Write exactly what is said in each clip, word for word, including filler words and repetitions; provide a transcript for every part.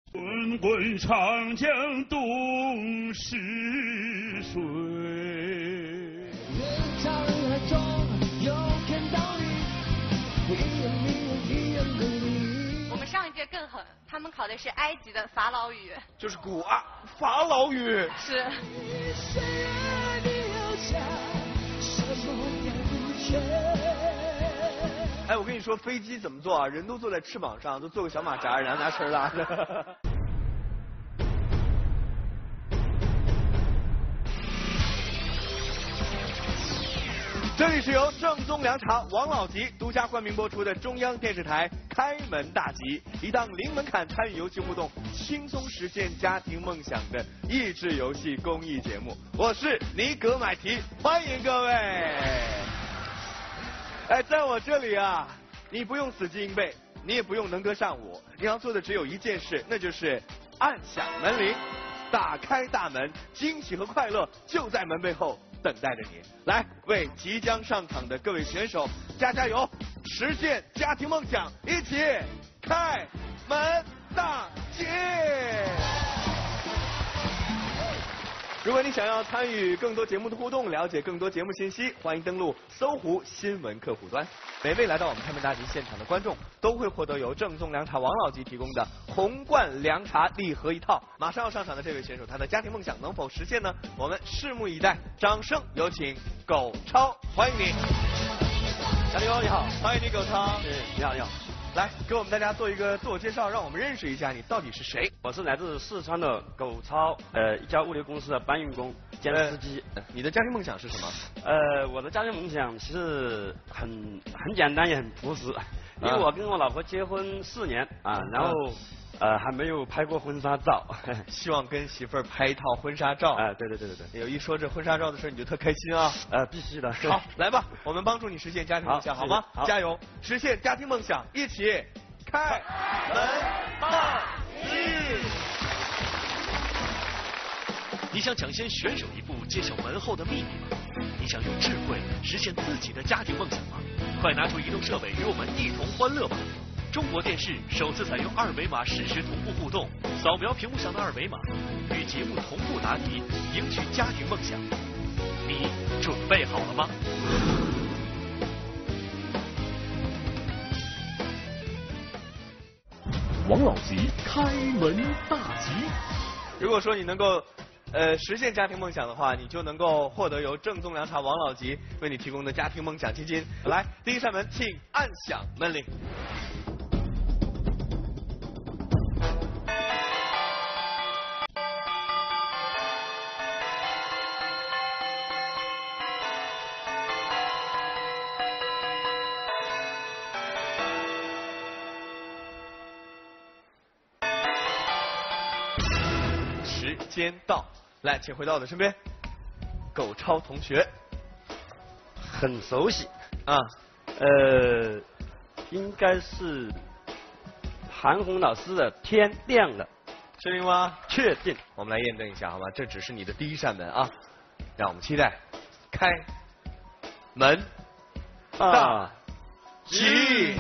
滚滚长江东逝水。人潮人海中有看到你，一样迷人一样美丽。我们上一届更狠，他们考的是埃及的法老语， 就是古啊法老语。 是。 哎，我跟你说，飞机怎么坐啊？人都坐在翅膀上，都坐个小马扎，然后拿绳拉着。这里是由正宗凉茶王老吉独家冠名播出的中央电视台开门大吉，一档零门槛参与游戏互动、轻松实现家庭梦想的益智游戏公益节目。我是尼格买提，欢迎各位。哎，在我这里啊，你不用死记硬背，你也不用能歌善舞，你要做的只有一件事，那就是按响门铃，打开大门，惊喜和快乐就在门背后等待着你。来，为即将上场的各位选手加加油，实现家庭梦想，一起开门大吉！如果你想要参与更多节目的互动，了解更多节目信息，欢迎登录搜狐新闻客户端。每位来到我们开门大吉现场的观众，都会获得由正宗凉茶王老吉提供的红罐凉茶礼盒一套。马上要上场的这位选手，他的家庭梦想能否实现呢？我们拭目以待。掌声有请苟超，欢迎你。加油，你好，欢迎你，苟超。 是，你好，你好。 来，给我们大家做一个自我介绍，让我们认识一下你到底是谁。 我是来自四川的苟超，呃，一家物流公司的搬运工兼司机。 呃。你的家庭梦想是什么？ 呃，我的家庭梦想其实很很简单，也很朴实，因为我跟我老婆结婚四年啊，然后。呃，还没有拍过婚纱照， 希望跟媳妇儿拍一套婚纱照。 哎、呃，对对对对对。 有一说这婚纱照的事，你就特开心啊。 呃，必须的。 好，来吧，我们帮助你实现家庭梦想，好, 好吗？ 好， 加油，实现家庭梦想，一起开门大吉。 你想抢先选手一步揭晓门后的秘密吗？你想用智慧实现自己的家庭梦想吗？快拿出移动设备与我们一同欢乐吧！中国电视首次采用二维码实时同步互动，扫描屏幕上的二维码，与节目同步答题，赢取家庭梦想。你准备好了吗？ 王老吉开门大吉。 如果说你能够呃实现家庭梦想的话，你就能够获得由正宗凉茶王老吉为你提供的家庭梦想基金。来，第一扇门，请按响门铃。时间到，来，请回到我的身边，苟超同学。 很熟悉啊， 呃，应该是韩红老师的《天亮了》， 确定吗？ 确定。 我们来验证一下，好吗？这只是你的第一扇门啊，让我们期待开门大吉。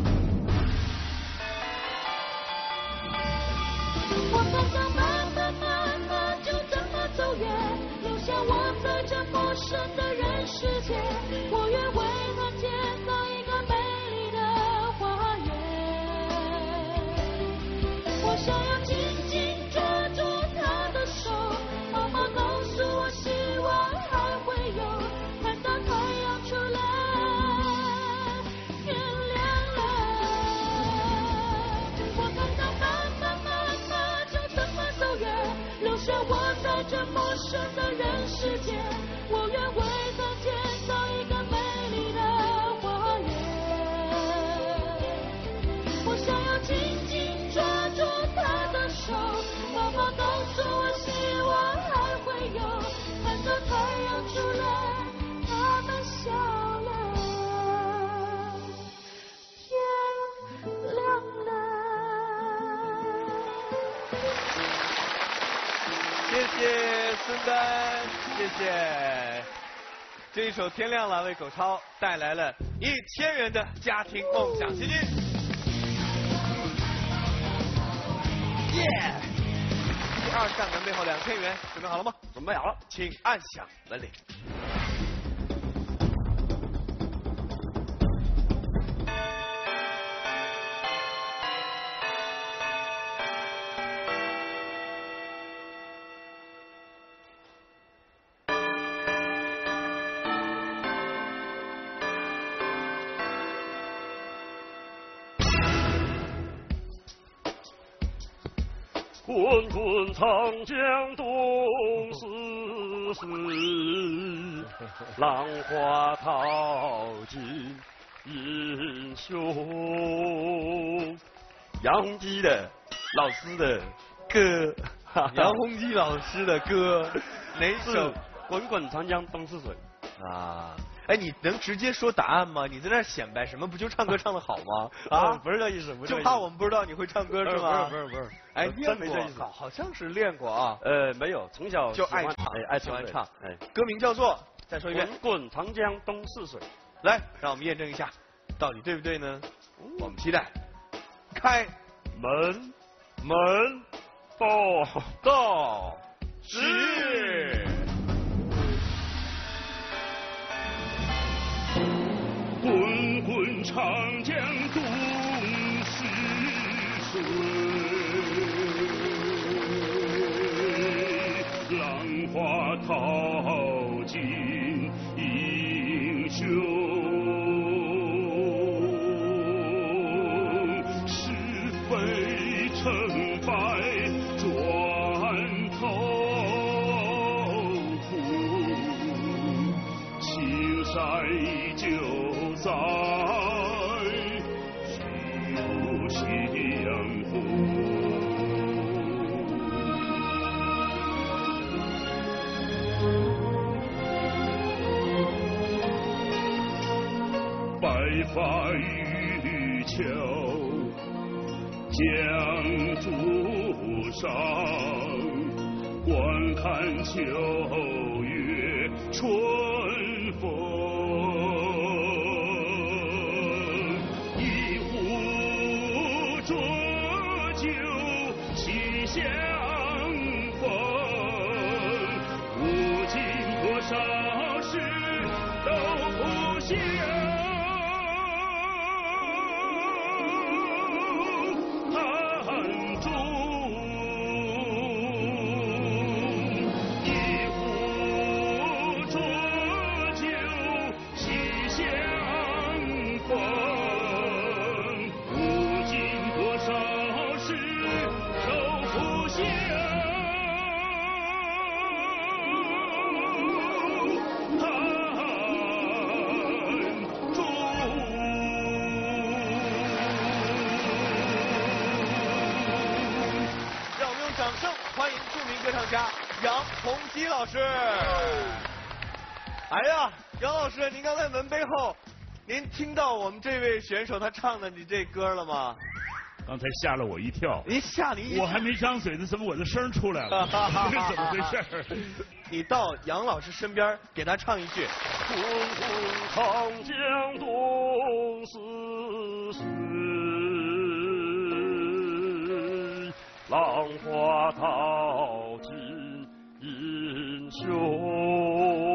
陌生的人世界，我愿为他建造一个美丽的花园。我想要紧紧抓住他的手，妈妈告诉我，希望还会有看到太阳出来。天亮了，我看到妈妈妈妈就这么走远，留下我在这陌生的人世界。我愿为他建造一个美丽的花园，我想要紧紧抓住他的手，妈妈告诉我，希望还会有看到太阳出来，他们笑了，天亮了。 谢谢孙丹，谢谢。这一首《天亮了》为苟超带来了一千元的家庭梦想基金。耶！ 耶！第二扇门背后两千元，准备好了吗？ 准备好了， 请按响门铃。 滚滚长江东逝水，浪花淘尽英雄。 杨洪基的老师的歌，杨洪基老师的歌，哪首？ 滚滚长江东逝水。 啊，哎，你能直接说答案吗？你在那显摆什么？不就唱歌唱得好吗？ 啊，不是这意思，不是就怕我们不知道你会唱歌是吗？ 不是不是不是， 哎， 真没这意思， 好，好像是练过啊。 呃，没有，从小就爱唱， 哎，爱喜欢唱。 哎， 歌名叫做，再说一遍， 滚滚长江东逝水。 来，让我们验证一下，到底对不对呢？我们期待。开门门报告是。 滚滚长江东逝水，浪花淘尽英雄。是非成败转头顾，青山依旧在，举步夕阳红。白发渔樵江渚上，观看秋月春风。一壶浊酒喜相逢，无尽多少事都不休。 杨洪基老师，哎呀，杨老师，您刚才门背后，您听到我们这位选手他唱的你这歌了吗？ 刚才吓了我一跳。 您吓你一跳？ 我还没张嘴呢，怎么我的声出来了？这是怎么回事？ 你到杨老师身边给他唱一句。 滚滚长江东逝水，浪花淘尽英雄。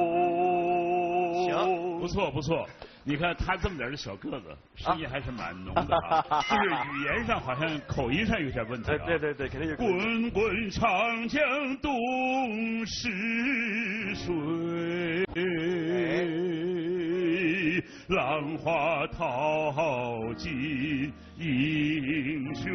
行， 不错不错。你看他这么点的小个子，声音还是蛮浓的啊，就是语言上好像口音上有点问题、啊。 对对对，肯定有。 滚滚长江东逝水，浪花淘尽英雄。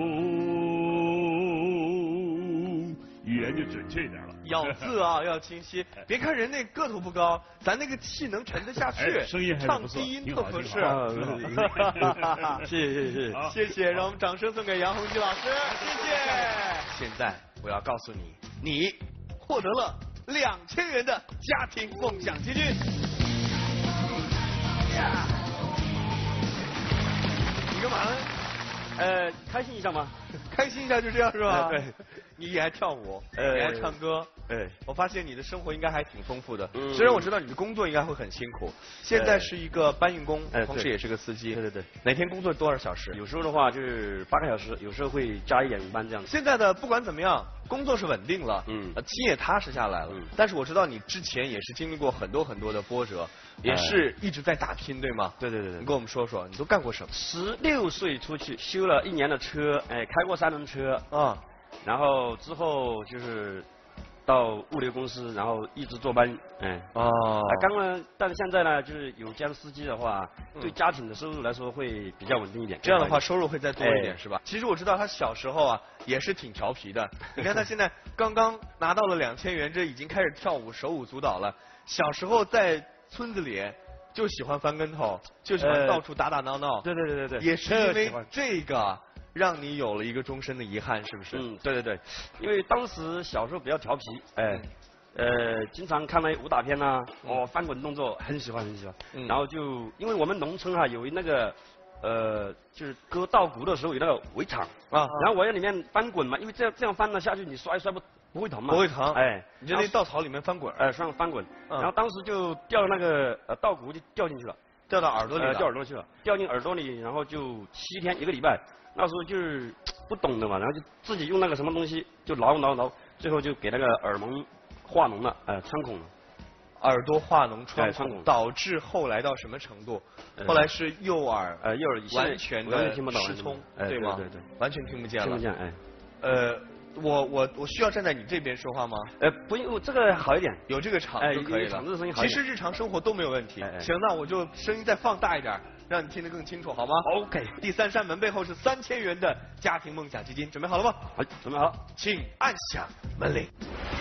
语言就准确一点了。 咬字啊要清晰，别看人那个头不高，咱那个气能沉得下去， 哎、声音还唱低音特合适。 谢谢谢谢谢谢，让我们掌声送给杨洪基老师，谢谢。现在我要告诉你，你获得了两千元的家庭梦想基金。你干嘛呢？ 呃，开心一下吗？ 开心一下就这样是吧？ 对。 你也爱跳舞， 呃也爱唱歌。 哎， 我发现你的生活应该还挺丰富的。 嗯虽然我知道你的工作应该会很辛苦，现在是一个搬运工， 哎对同时也是个司机。 对对对， 每天工作多少小时？ 有时候的话就是八个小时，有时候会加一点班这样子。 现在的不管怎么样，工作是稳定了， 嗯呃，心也踏实下来了。 嗯但是我知道你之前也是经历过很多很多的波折，也是一直在打拼，对吗？ 对对对对你跟我们说说，你都干过什么？ 十六岁出去修了一年的车，哎，开过三轮车啊， 然后之后就是到物流公司，然后一直坐班，哎。 哦啊，刚刚，但是现在呢，就是有兼司机的话， 嗯对家庭的收入来说会比较稳定一点。 这样的话收入会再多一点， 哎是吧？其实我知道他小时候啊也是挺调皮的。你看他现在刚刚拿到了两千元，这已经开始跳舞，手舞足蹈了。小时候在村子里就喜欢翻跟头，就喜欢呃到处打打闹闹。 对对对对对， 也是因为特喜欢这个让你有了一个终身的遗憾，是不是？ 嗯，对对对，因为当时小时候比较调皮，哎，呃，经常看那些武打片呐、哦，翻滚动作很喜欢很喜欢。 嗯然后就因为我们农村哈、有那个呃，就是割稻谷的时候有那个围场啊然后我在里面翻滚嘛，因为这样这样翻了下去，你摔摔不不会疼嘛。 不会疼。 哎， 你就在稻草里面翻滚， 呃，上翻滚， 嗯然后当时就掉那个呃稻谷就掉进去了。 掉到耳朵里呃， 了。 掉耳朵去了，掉进耳朵里，然后就七天一个礼拜。那时候就是不懂的嘛，然后就自己用那个什么东西就挠挠挠，最后就给那个耳蒙化脓了，呃，穿孔了。 耳朵化脓穿孔， 哎穿孔导致后来到什么程度？ 呃后来是右耳呃右耳现在完全完全的听不到失聪， 哎对吗？ 对对， 完全听不见了。 听不见，哎。 呃，我我我需要站在你这边说话吗？ 呃，不用，这个好一点。 有这个场哎就可以了。 有场子声音好一点其实日常生活都没有问题。 哎哎行，那我就声音再放大一点，让你听得更清楚，好吗 ？OK。 第三扇门背后是三千元的家庭梦想基金，准备好了吗？ 好，准备好， 请按响门铃。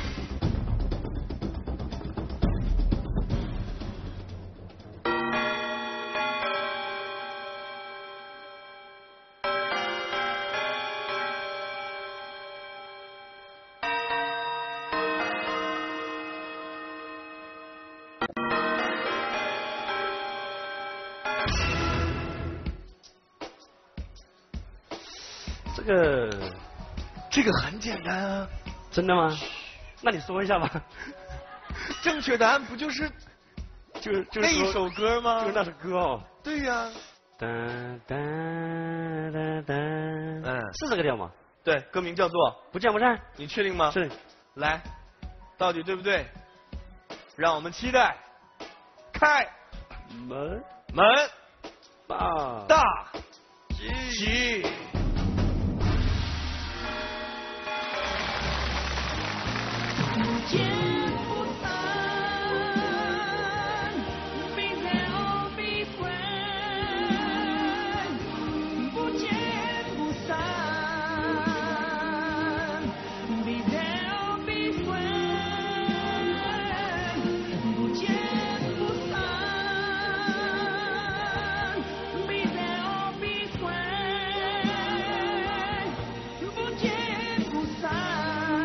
这个这个很简单啊， 真的吗？那你说一下吧。 正确答案不就是就是就是那一首歌吗？ 就是那首歌哦。 对呀。 哒哒哒哒。 嗯， 是这个调吗？ 对，歌名叫做《 不见不散》。 你确定吗？ 是。 来，到底对不对？让我们期待。开门门大大吉。 不见不散，必了必归。不见不散，必了必归。不见不散，必了必归。不见不散。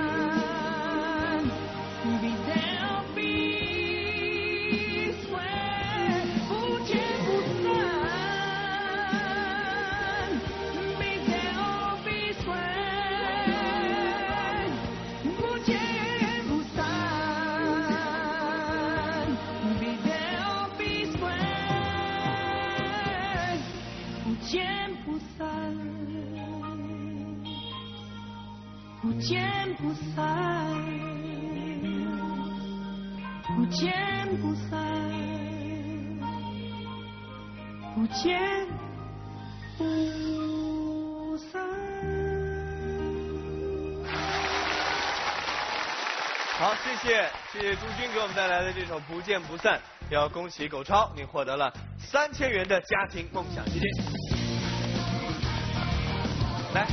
不见不散，不见不散，不见不散。 好，谢谢谢谢朱军给我们带来的这首《不见不散》，也要恭喜狗超，你获得了三千元的家庭梦想基金。来。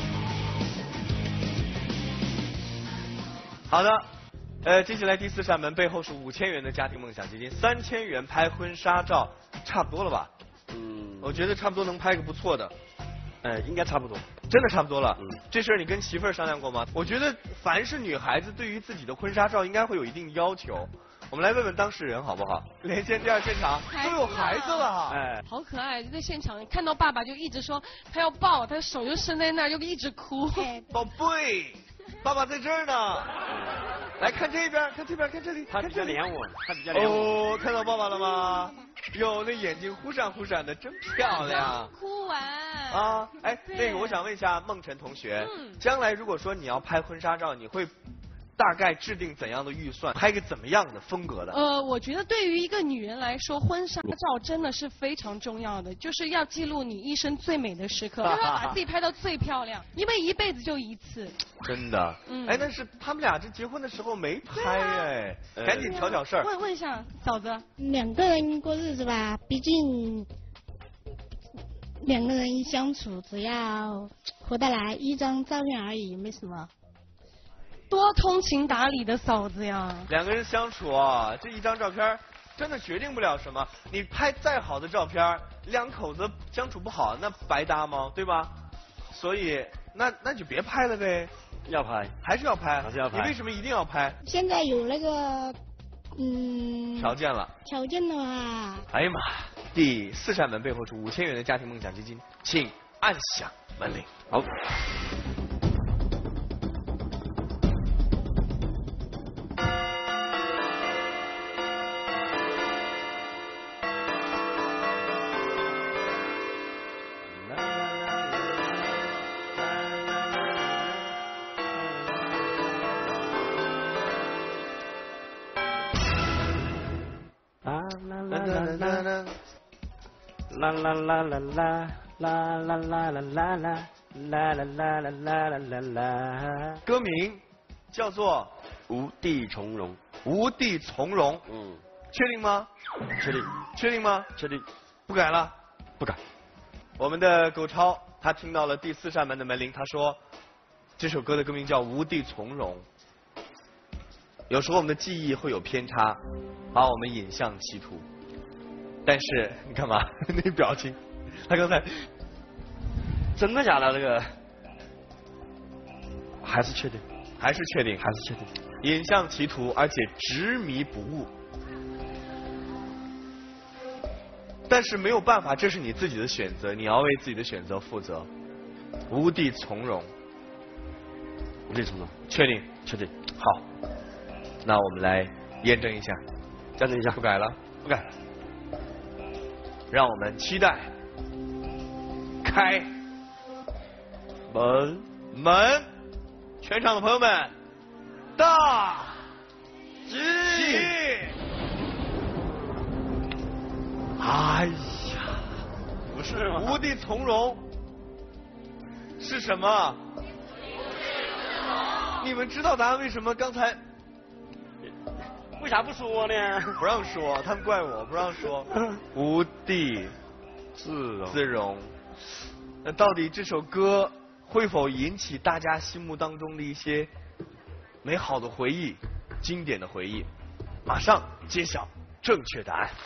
好的，呃，接下来第四扇门背后是五千元的家庭梦想基金，三千元拍婚纱照，差不多了吧？ 嗯， 我觉得差不多能拍个不错的， 呃，应该差不多， 真的差不多了。 嗯， 这事儿你跟媳妇儿商量过吗？我觉得凡是女孩子对于自己的婚纱照应该会有一定要求。我们来问问当事人好不好？连线第二现场，都有孩子了， 哎， 好可爱！就在现场看到爸爸就一直说他要抱，他手就伸在那儿就一直哭。 宝贝。宝爸爸在这儿呢。来看这边，看这边，看这里。 他比较黏我，他比较黏我。 哦，看到爸爸了吗？哟，那眼睛忽闪忽闪的，真漂亮。 哭完。 啊，哎，那个我想问一下梦辰同学，嗯、将来如果说你要拍婚纱照，你会大概制定怎样的预算，拍个怎么样的风格的？ 呃，我觉得对于一个女人来说，婚纱照真的是非常重要的，就是要记录你一生最美的时刻，就是要把自己拍到最漂亮，因为一辈子就一次。 真的，嗯，哎，但是他们俩这结婚的时候没拍哎，啊、赶紧挑挑事儿。 问问一下嫂子， 两个人过日子吧，毕竟两个人相处，只要合得来，一张照片而已，没什么。 多通情达理的嫂子呀！ 两个人相处啊，这一张照片真的决定不了什么。你拍再好的照片，两口子相处不好，那白搭吗？对吧？所以那那就别拍了呗。 要拍， 还是要拍， 还是要拍。 你为什么一定要拍？ 现在有那个嗯条件了。 条件的话。 哎呀妈！第四扇门背后是五千元的家庭梦想基金，请按响门铃。 好。啦啦啦啦啦啦啦啦啦啦啦啦啦啦啦啦啦啦。 歌名叫做 《无地从容》。 无地从容。 嗯。 确定吗？ 确定。 确定吗？ 确定。 不改了？ 不改。 我们的狗超他听到了第四扇门的门铃，他说这首歌的歌名叫《无地从容》。有时候我们的记忆会有偏差，把我们引向歧途。但是你干嘛？那表情，他刚才真的假的？这个还是确定， 还是确定， 还是确定， 引向歧途，而且执迷不悟。但是没有办法，这是你自己的选择，你要为自己的选择负责。无地从容， 无地从容， 确定， 确定。 好，那我们来验证一下， 验证一下， 不改了， 不改。 让我们期待开门门，全场的朋友们，大吉！哎呀， 不是吗？ 无地从容是什么？你们知道答案为什么刚才为啥不说呢？ 不让说，他们怪我不让说。无地自容， 自容。那到底这首歌会否引起大家心目当中的一些美好的回忆、经典的回忆？马上揭晓正确答案。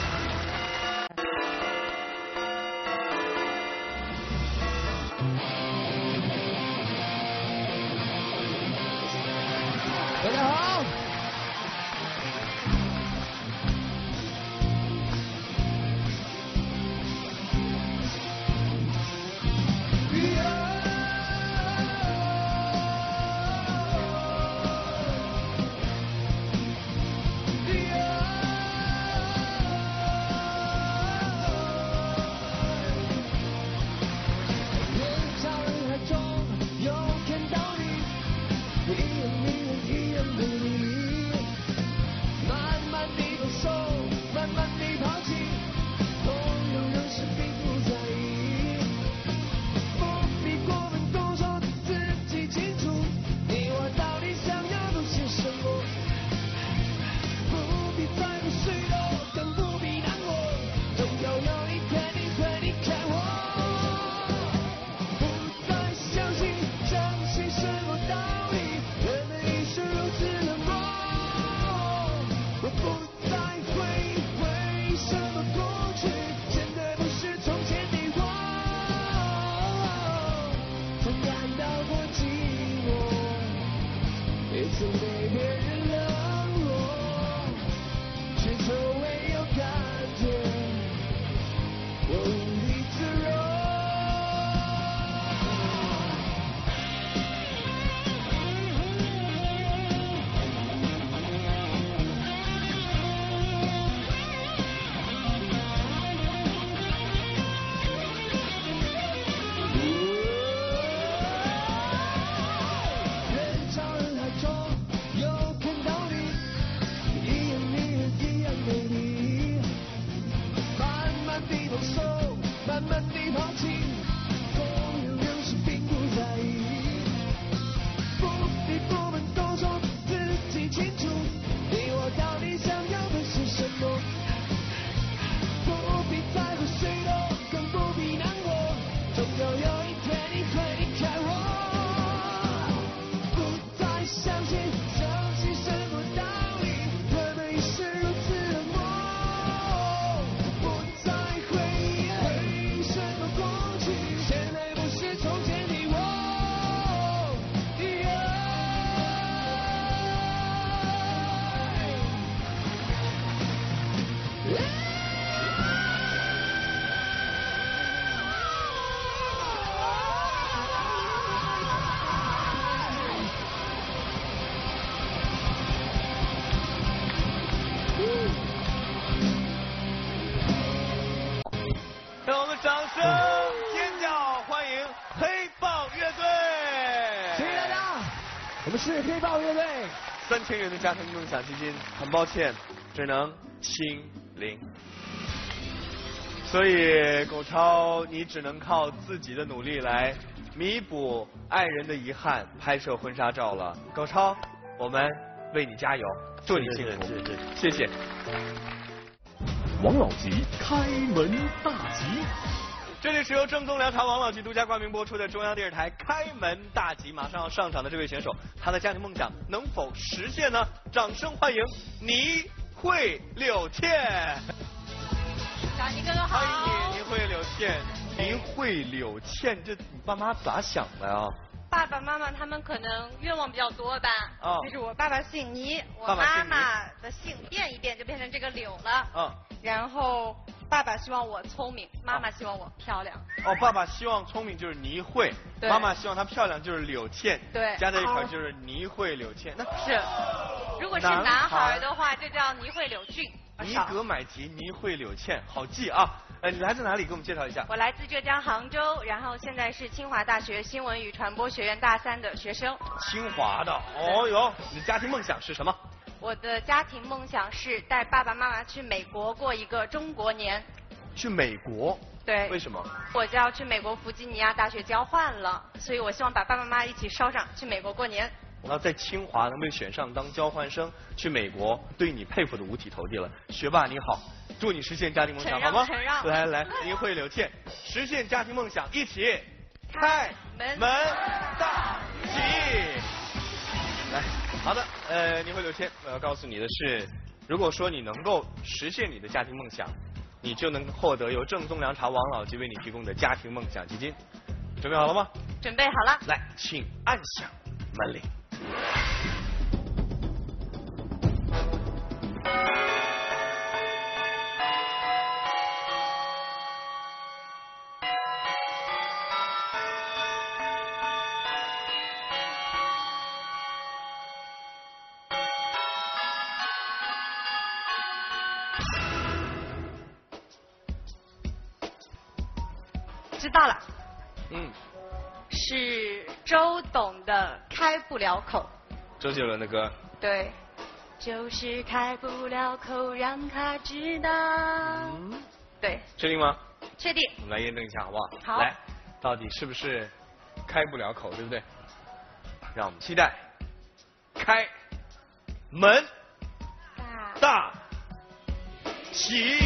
大家好。 我们是黑豹乐队，三千元的家庭梦想基金，很抱歉，只能清零。所以狗超，你只能靠自己的努力来弥补爱人的遗憾，拍摄婚纱照了。狗超，我们为你加油，祝你幸福， 谢谢， 谢谢。 王老吉开门大吉。 这里是由正宗凉茶王老吉独家冠名播出的中央电视台开门大吉，马上要上场的这位选手，他的家庭梦想能否实现呢？掌声欢迎倪慧柳倩。 小倪哥哥好。 欢迎你，倪慧柳倩。倪慧柳倩，这你爸妈咋想的呀？ 爸爸妈妈他们可能愿望比较多吧。 哦。 就是我爸爸姓倪，我妈妈的姓变一变就变成这个柳了。嗯。然后爸爸希望我聪明，妈妈希望我漂亮。 哦，爸爸希望聪明就是倪慧，妈妈希望她漂亮就是柳倩。 对。 加在一块就是倪慧柳倩。那是。如果是男孩的话，就叫倪慧柳俊。 尼格买提，倪慧柳倩，好记啊。呃，你来自哪里？给我们介绍一下。 我来自浙江杭州，然后现在是清华大学新闻与传播学院大三的学生。 清华的，哦哟，你的家庭梦想是什么？ 我的家庭梦想是带爸爸妈妈去美国过一个中国年。 去美国？ 对。 为什么？ 我就要去美国弗吉尼亚大学交换了，所以我希望把爸爸妈妈一起捎上去美国过年。 那在清华能被选上当交换生去美国，对你佩服的五体投地了。学霸你好，祝你实现家庭梦想，好吗？来来，倪慧柳倩，实现家庭梦想，一起开门大吉。来，好的，呃，倪慧柳倩，我要告诉你的是，如果说你能够实现你的家庭梦想，你就能获得由正宗凉茶王老吉为你提供的家庭梦想基金。准备好了吗？ 准备好了。 来，请按响门铃。 知道了。 嗯。 是周董的《开不了口》。 周杰伦的歌。 对。就是开不了口，让他知道。嗯。对。 确定吗？ 确定。 我们来验证一下，好不好？ 好。 来，到底是不是开不了口，对不对？让我们期待。开门大吉。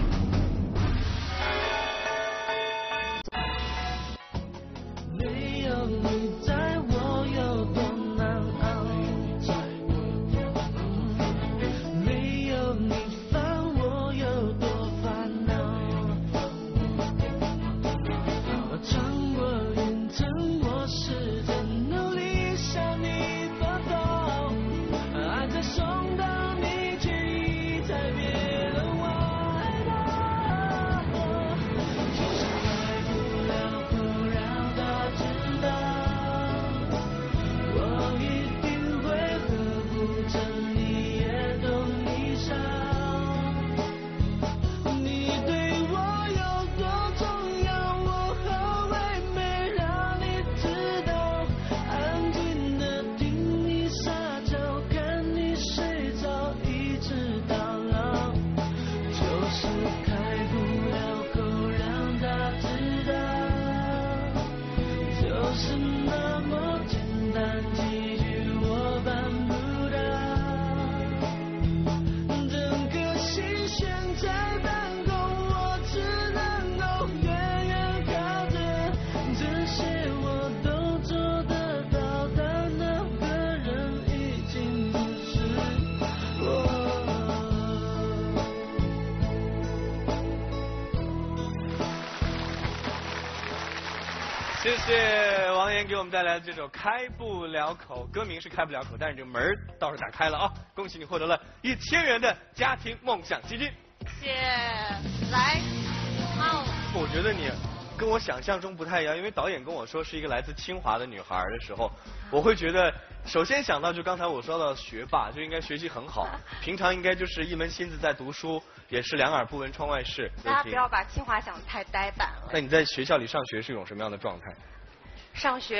谢谢王岩给我们带来的这首《开不了口》，歌名是开不了口，但是这个门倒是打开了啊！恭喜你获得了一千元的家庭梦想基金。 谢，来，哦。 我觉得你跟我想象中不太一样，因为导演跟我说是一个来自清华的女孩的时候，我会觉得首先想到就刚才我说到的学霸，就应该学习很好，平常应该就是一门心思在读书，也是两耳不闻窗外事。 大家不要把清华想得太呆板了。 那你在学校里上学是一种什么样的状态？ 上学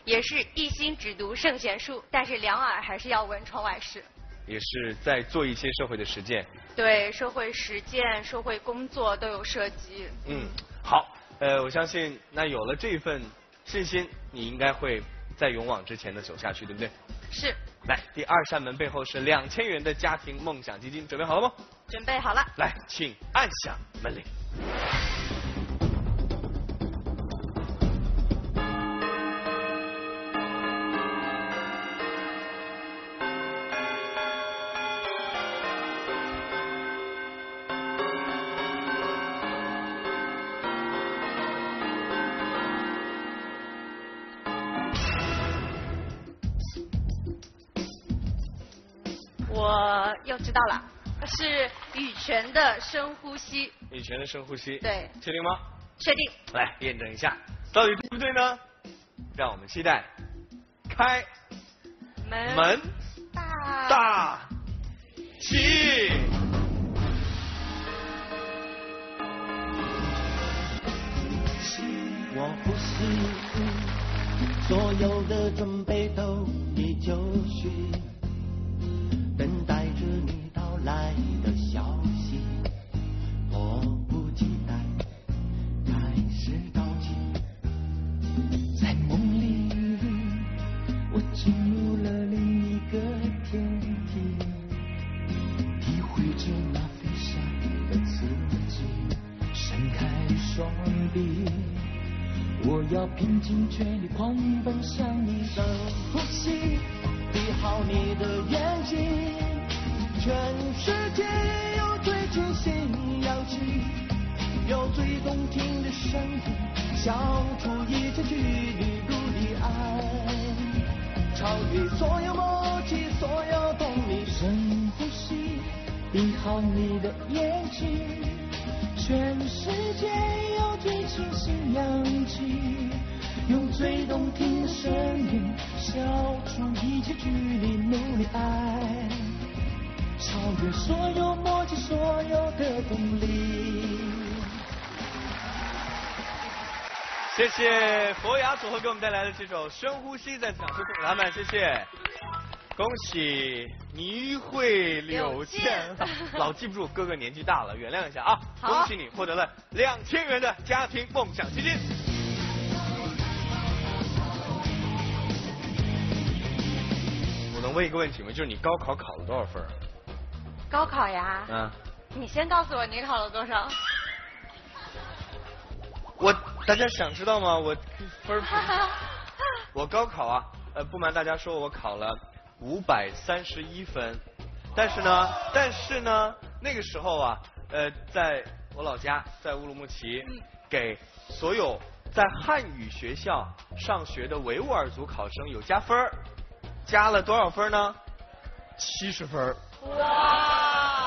也是一心只读圣贤书，但是两耳还是要闻窗外事。 也是在做一些社会的实践。 对，社会实践、社会工作都有涉及。 嗯，好，呃，我相信那有了这份信心，你应该会再勇往直前的走下去，对不对？ 是。 来，第二扇门背后是两千元的家庭梦想基金，准备好了吗？ 准备好了。 来，请按响门铃。 我又知道了，是羽泉的深呼吸。 羽泉的深呼吸。 对。 确定吗？ 确定。 来验证一下，到底对不对呢？让我们期待。开门门大大吉。 我不是所有的准备都已就绪。等待着你到来的消息，迫不及待开始倒计。在梦里，我进入了另一个天体，体会着那飞翔的刺激。伸开双臂，我要拼尽全力狂奔向你的呼吸。闭好你的眼睛，全世界有最清新氧气，有最动听的声音，消除一切距离，如离爱，超越所有默契，所有动力。深呼吸，闭好你的眼睛，全世界有最清新氧气，用最动听的声音消除一切距离，努力爱，超越所有默契，所有的动力。 谢谢佛雅组合给我们带来的这首《深呼吸》，再次掌声送给他们，谢谢。恭喜倪慧柳倩，老记不住，哥哥年纪大了，原谅一下啊。恭喜你获得了两千元的家庭梦想基金。我能问一个问题吗？就是你高考考了多少分？ 高考呀？ 嗯。 你先告诉我你考了多少？ 我大家想知道吗？我分儿我高考啊，呃，不瞒大家说，我考了五百三十一分，但是呢，但是呢，那个时候啊，呃，在我老家，在乌鲁木齐，嗯、给所有在汉语学校上学的维吾尔族考生有加分儿，加了多少分呢？七十分。哇！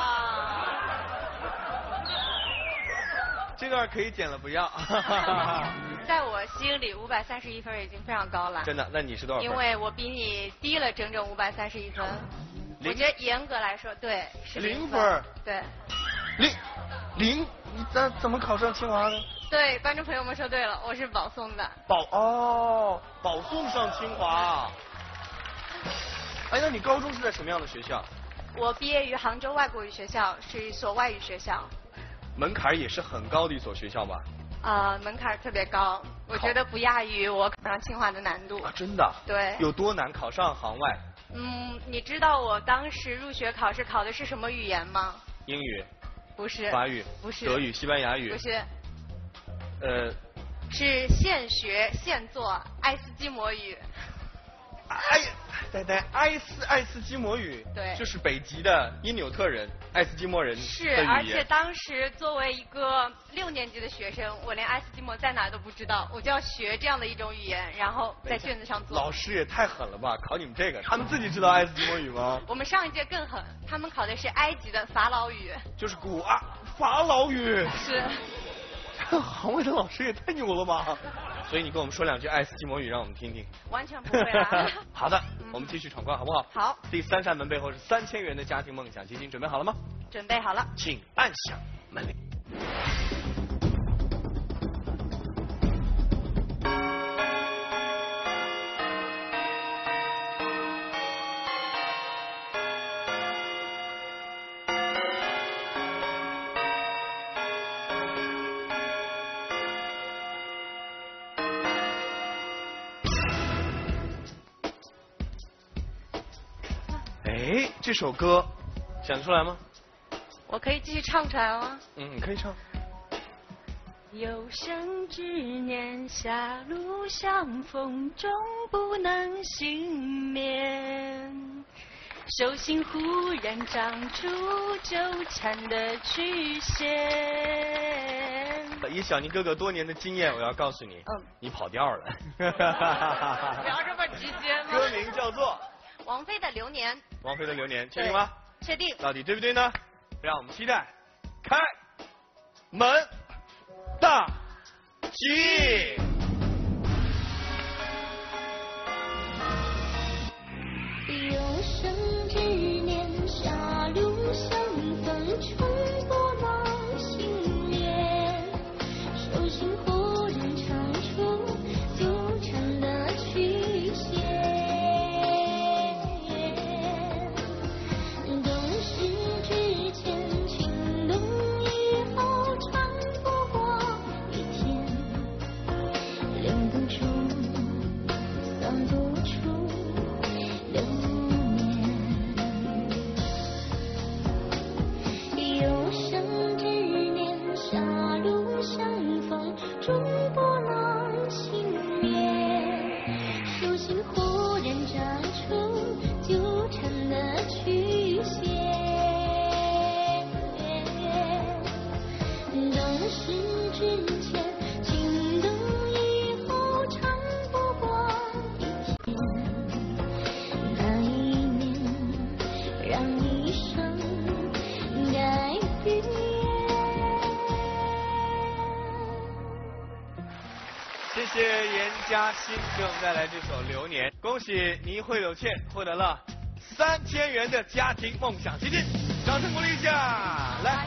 这段可以剪了，不要。 在我心里，五百三十一分已经非常高了。 真的？那你是多少分？ 因为我比你低了整整五百三十一分。我觉得严格来说，对，是零分。 对。 零零，你怎怎么考上清华的？ 对，观众朋友们说对了，我是保送的。 保哦，保送上清华。哎，那你高中是在什么样的学校？ 我毕业于杭州外国语学校，是一所外语学校。 门槛也是很高的一所学校吧？ 啊、呃，门槛特别高，我觉得不亚于我考上清华的难度。 啊，真的？ 对。 有多难？考上行外？ 嗯，你知道我当时入学考试考的是什么语言吗？ 英语。 不是。 法语。 不是。 德语、西班牙语。 不是。 呃。 是现学现做爱斯基摩语。 哎呀，呆呆，爱斯爱斯基摩语， 对， 就是北极的因纽特人，爱斯基摩人是，而且当时作为一个六年级的学生，我连爱斯基摩在哪都不知道，我就要学这样的一种语言，然后在卷子上做。 老师也太狠了吧，考你们这个，他们自己知道爱斯基摩语吗？ 我们上一届更狠，他们考的是埃及的法老语， 就是古阿法老语。 是。 行外的老师也太牛了吧！所以你跟我们说两句爱斯基摩语，让我们听听。 完全不会啊。 好的，我们继续闯关，好不好？ 好。 第三扇门背后是三千元的家庭梦想基金，准备好了吗？ 准备好了。 请按响门铃。 哎，这首歌想出来吗？ 我可以继续唱出来吗？ 嗯，可以唱。 有生之年，狭路相逢，终不能幸免。手心忽然长出纠缠的曲线。 以小宁哥哥多年的经验，我要告诉你，嗯，你跑调了。 不要这么直接吗？ 歌名叫做王菲的《流年》。 王菲的《流年》，确定吗？ 确定。 到底对不对呢？让我们期待。开门大吉。 有生之年，狭路相逢，冲破了心莲。手心忽然长出纠缠的曲线。懂事之前，情动以后，长不过一天。留不住，算不出流年。有生之年，狭路相逢，终不能幸免。手心忽然长出纠缠的曲线。懂事之前，情动以后，长不过一天。那一年，让一生改变。 谢谢严嘉欣给我们带来这首《流年》，恭喜倪慧柳倩获得了三千元的家庭梦想基金，掌声鼓励一下，来。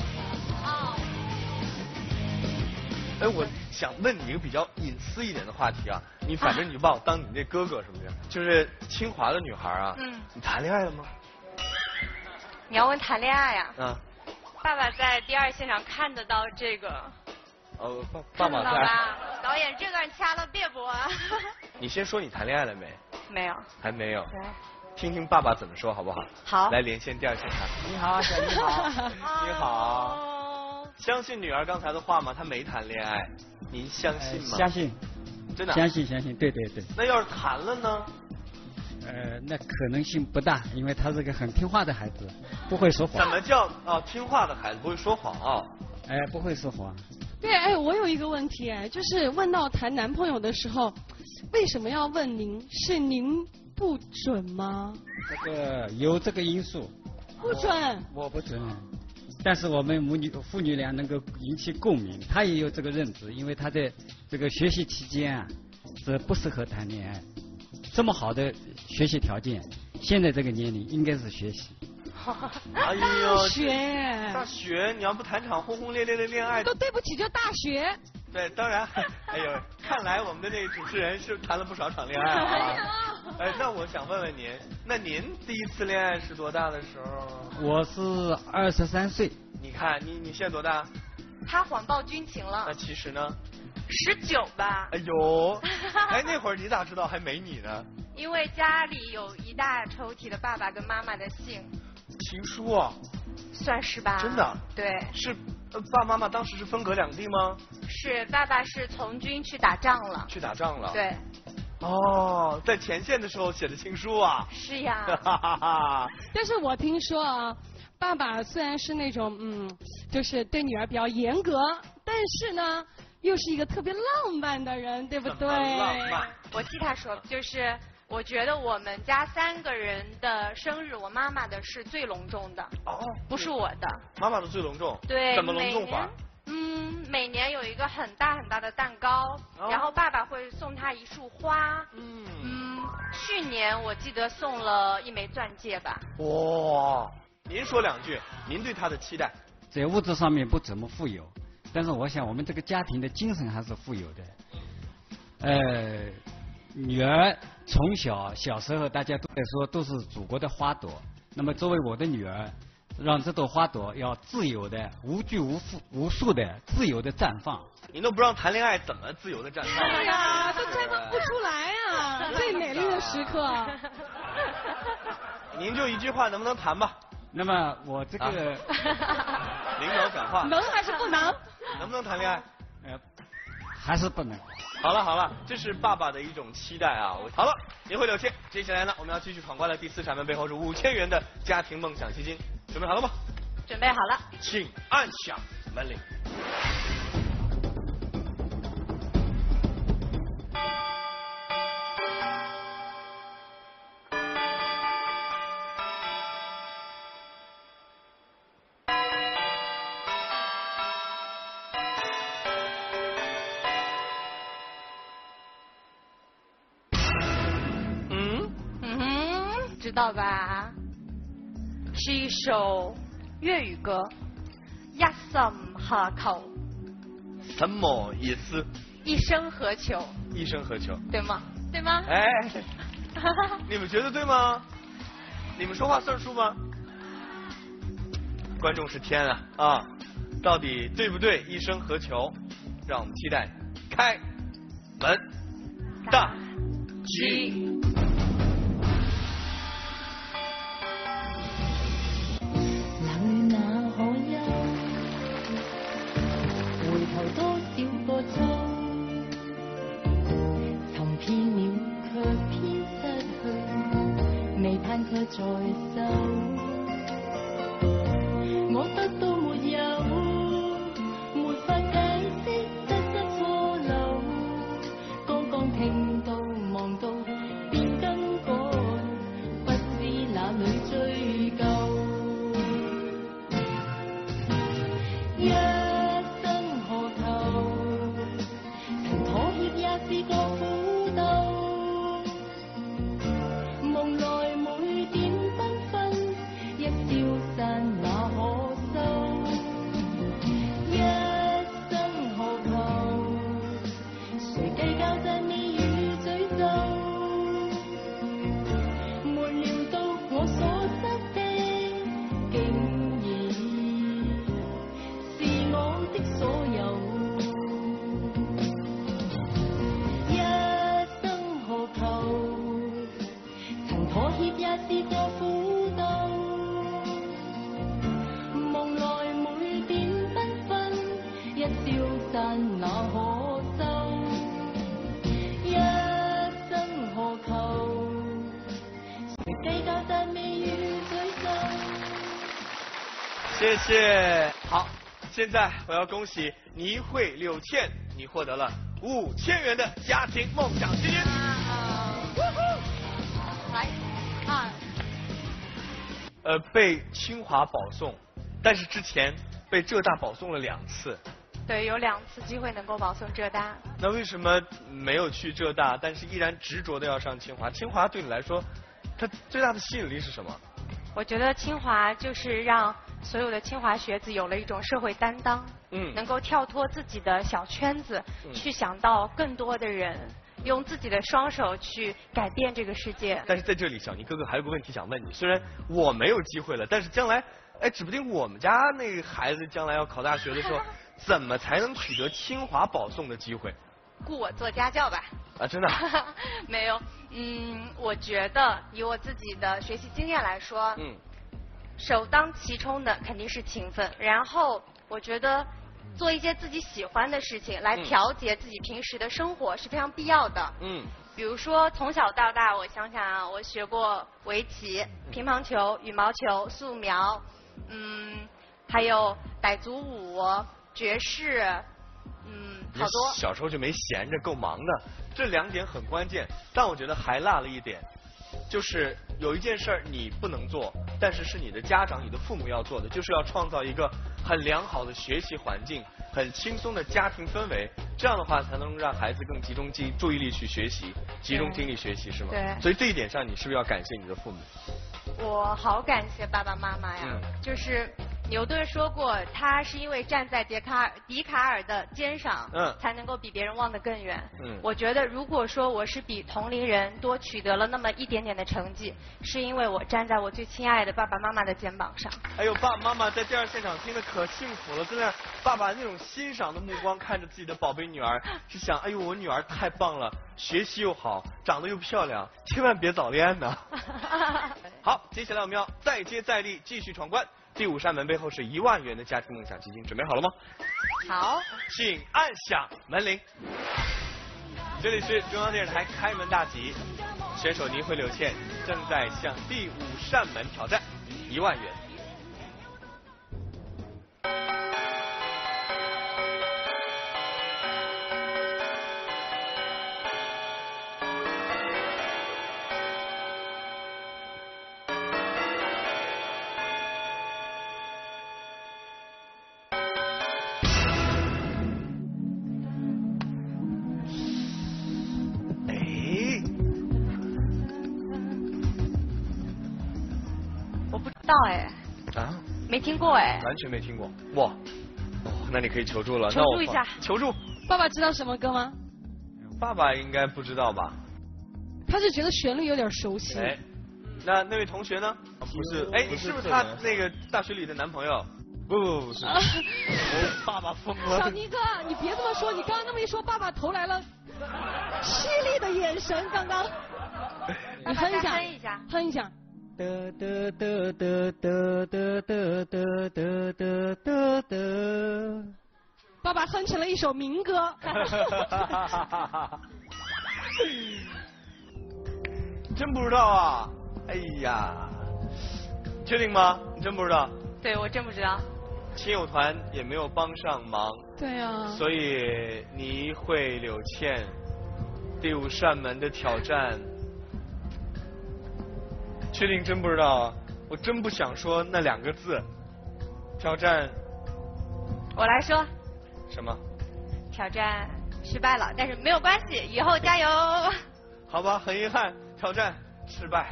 哎，我想问你一个比较隐私一点的话题啊，你反正你就把我当你那哥哥是不是？就是清华的女孩啊，嗯，你谈恋爱了吗？ 你要问谈恋爱呀？ 啊。 爸爸在第二现场看得到这个。 哦，爸爸看得到吧？导演这段掐了别播啊。 你先说你谈恋爱了没？ 没有。 还没有。 对。 听听爸爸怎么说好不好？ 好。 来连线第二现场。 你好，小妮好。 你好。相信女儿刚才的话吗？她没谈恋爱，您相信吗？ 呃、相信。 真的、啊？ 相信相信，对对对。 那要是谈了呢？ 呃，那可能性不大，因为他是个很听话的孩子，不会说谎。 怎么叫啊听话的孩子不会说谎啊？ 哎，不会说谎。 对，哎，我有一个问题，哎，就是问到谈男朋友的时候，为什么要问您？是您不准吗？ 这个有这个因素。 不准。 我, 我不准。但是我们母女父女俩能够引起共鸣，他也有这个认知，因为他在这个学习期间啊，是不适合谈恋爱。这么好的学习条件，现在这个年龄应该是学习。 哎呦， 大学， 大学，你要不谈场轰轰烈烈的恋爱， 都对不起叫大学。 对，当然，哎呦，看来我们的那个主持人是谈了不少场恋爱啊。哎，那我想问问您，那您第一次恋爱是多大的时候？ 我是二十三岁。 你看，你你现在多大？ 他谎报军情了。 那其实呢？ 十九吧。 哎呦，哎，那会儿你咋知道还没你呢？ 因为家里有一大抽屉的爸爸跟妈妈的信。 情书啊？ 算是吧。 真的？ 对。 是，呃，爸妈妈当时是分隔两地吗？ 是，爸爸是从军去打仗了。 去打仗了。 对。 哦，在前线的时候写的情书啊。 是呀。 但是我听说啊，爸爸虽然是那种嗯，就是对女儿比较严格，但是呢，又是一个特别浪漫的人，对不对？ 浪漫。 我替他说，就是我觉得我们家三个人的生日，我妈妈的是最隆重的。哦。不是我的。 妈妈的最隆重。 对。 怎么隆重法？ 嗯，每年有一个很大很大的蛋糕，哦、然后爸爸会送她一束花。嗯嗯，去年我记得送了一枚钻戒吧。 哇，您说两句，您对她的期待？ 在物质上面不怎么富有，但是我想我们这个家庭的精神还是富有的。呃，女儿从小小时候大家都在说都是祖国的花朵，那么作为我的女儿。让这朵花朵要自由的、无拘无束、无束的自由的绽放。 你都不让谈恋爱，怎么自由的绽放？ 对呀，都绽放不出来啊！最美丽的时刻。 您就一句话，能不能谈吧？ 那么我这个、啊、 领导讲话， 能还是不能？ 能不能谈恋爱？ 呃，还是不能。 好了好了，这是爸爸的一种期待啊！好了，年会六千，接下来呢，我们要继续闯关了。第四扇门背后是五千元的家庭梦想基金，准备好了吗？ 准备好了， 请按响门铃。 知道吧？是一首粤语歌，一生何求？ 什么意思？ 一生何求？ 一生何求？ 对吗？对吗？ 哎，你们觉得对吗？你们说话算数吗？观众是天啊啊！到底对不对？一生何求？让我们期待开门大吉。 卻在手，我得到沒有，沒法解釋得失錯漏，剛剛聽到望到便更改，不知哪裏追究，一生何求，曾妥協也是個苦鬥。 谢谢。好，现在我要恭喜倪慧柳倩，你获得了五千元的家庭梦想基金。 来，二。 呃，被清华保送，但是之前被浙大保送了两次。 对，有两次机会能够保送浙大。 那为什么没有去浙大，但是依然执着的要上清华？清华对你来说，它最大的吸引力是什么？ 我觉得清华就是让所有的清华学子有了一种社会担当，嗯，能够跳脱自己的小圈子，嗯、去想到更多的人，用自己的双手去改变这个世界。 但是在这里，小倪哥哥还有个问题想问你，虽然我没有机会了，但是将来，哎，指不定我们家那个孩子将来要考大学的时候，怎么才能取得清华保送的机会？ 雇我做家教吧。 啊，真的？ 没有，嗯，我觉得以我自己的学习经验来说，嗯，首当其冲的肯定是勤奋，然后我觉得做一些自己喜欢的事情来调节自己平时的生活是非常必要的。嗯，比如说从小到大，我想想啊，我学过围棋、乒乓球、羽毛球、素描，嗯，还有傣族舞、爵士。嗯，好多。 小时候就没闲着，够忙的。这两点很关键，但我觉得还落了一点，就是有一件事儿你不能做，但是是你的家长、你的父母要做的，就是要创造一个很良好的学习环境，很轻松的家庭氛围。这样的话，才能让孩子更集中精注意力去学习，集中精力学习，是吗？ 对。 所以这一点上，你是不是要感谢你的父母？ 我好感谢爸爸妈妈呀，嗯、就是牛顿说过，他是因为站在笛卡尔笛卡尔的肩上， 嗯， 才能够比别人望得更远。 嗯， 我觉得如果说我是比同龄人多取得了那么一点点的成绩，是因为我站在我最亲爱的爸爸妈妈的肩膀上。 哎呦，爸爸妈妈在电视现场听的可幸福了，真的，爸爸那种欣赏的目光看着自己的宝贝女儿，是想，哎呦，我女儿太棒了，学习又好，长得又漂亮，千万别早恋呢。好，接下来我们要再接再厉，继续闯关。第五扇门背后是一万元的家庭梦想基金，准备好了吗？ 好， 请按响门铃。这里是中央电视台开门大吉，选手倪慧柳倩正在向第五扇门挑战，一万元。 到哎， 啊， 没听过哎， 完全没听过，哇，哦，那你可以求助了， 求助一下， 求助。 爸爸知道什么歌吗？ 爸爸应该不知道吧？ 他是觉得旋律有点熟悉。 哎，那那位同学呢？不是，哎，你是不是他那个大学里的男朋友？不不不是，我爸爸疯了。 小妮哥，你别这么说，你刚刚那么一说，爸爸投来了犀利的眼神，刚刚。你哼一下， 哼一下， 哼一下。 哒哒哒哒哒哒哒哒哒哒哒。 爸爸哼成了一首民歌。 真不知道啊！哎呀，确定吗？你真不知道？ 对，我真不知道。 亲友团也没有帮上忙。 对啊。 所以倪慧柳倩第五扇门的挑战。确定真不知道啊！我真不想说那两个字。挑战。 我来说。 什么？ 挑战失败了，但是没有关系，以后加油。 好吧，很遗憾，挑战失败。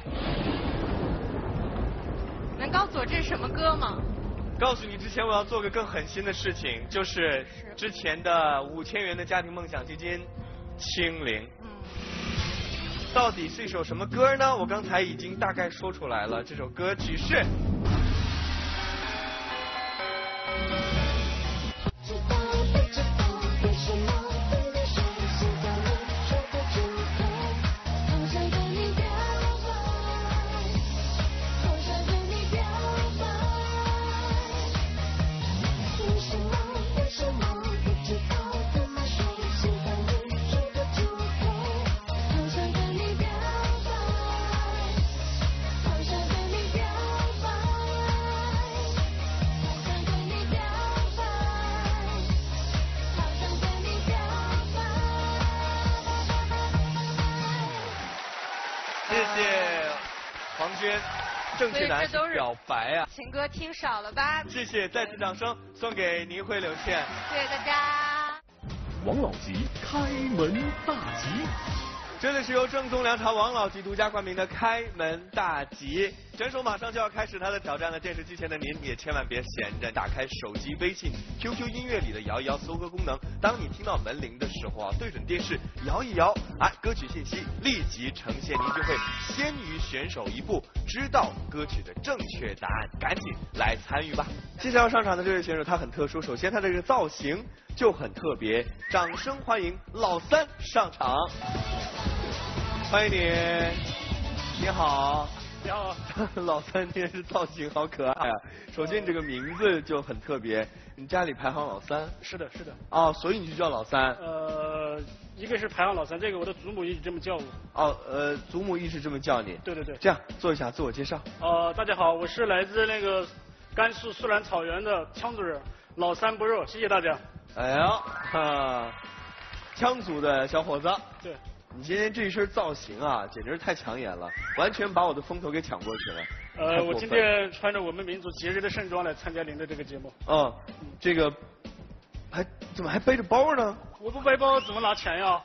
能告诉我这是什么歌吗？ 告诉你之前，我要做个更狠心的事情，就是之前的五千元的家庭梦想基金清零。到底是一首什么歌呢？我刚才已经大概说出来了，这首歌曲是。正确答案是表白啊！ 情歌听少了吧？ 谢谢，再次掌声送给倪慧柳倩。 谢谢大家。 王老吉开门大吉， 这里是由正宗凉茶王老吉独家冠名的开门大吉。选手马上就要开始他的挑战了，电视机前的您也千万别闲着，打开手机微信 Q Q 音乐里的摇一摇搜歌功能，当你听到门铃的时候啊，对准电视摇一摇，啊，歌曲信息立即呈现，您就会先于选手一步知道歌曲的正确答案，赶紧来参与吧。接下来要上场的这位选手他很特殊，首先他这个造型就很特别，掌声欢迎老三上场。欢迎你，你好。 你好， 老三，你是造型好可爱啊！首先，你这个名字就很特别，你家里排行老三。 是的，是的。 哦，所以你就叫老三。 呃，一个是排行老三，这个我的祖母一直这么叫我。 哦，呃，祖母一直这么叫你。 对对对。 这样，做一下自我介绍。 呃，大家好，我是来自那个甘肃苏兰草原的羌族人，老三不肉，谢谢大家。 哎呀，哈，羌族的小伙子。 对。 你今天这一身造型啊，简直是太抢眼了，完全把我的风头给抢过去了。 呃，我今天穿着我们民族节日的盛装来参加您的这个节目。 嗯，这个还怎么还背着包呢？ 我不背包怎么拿钱呀？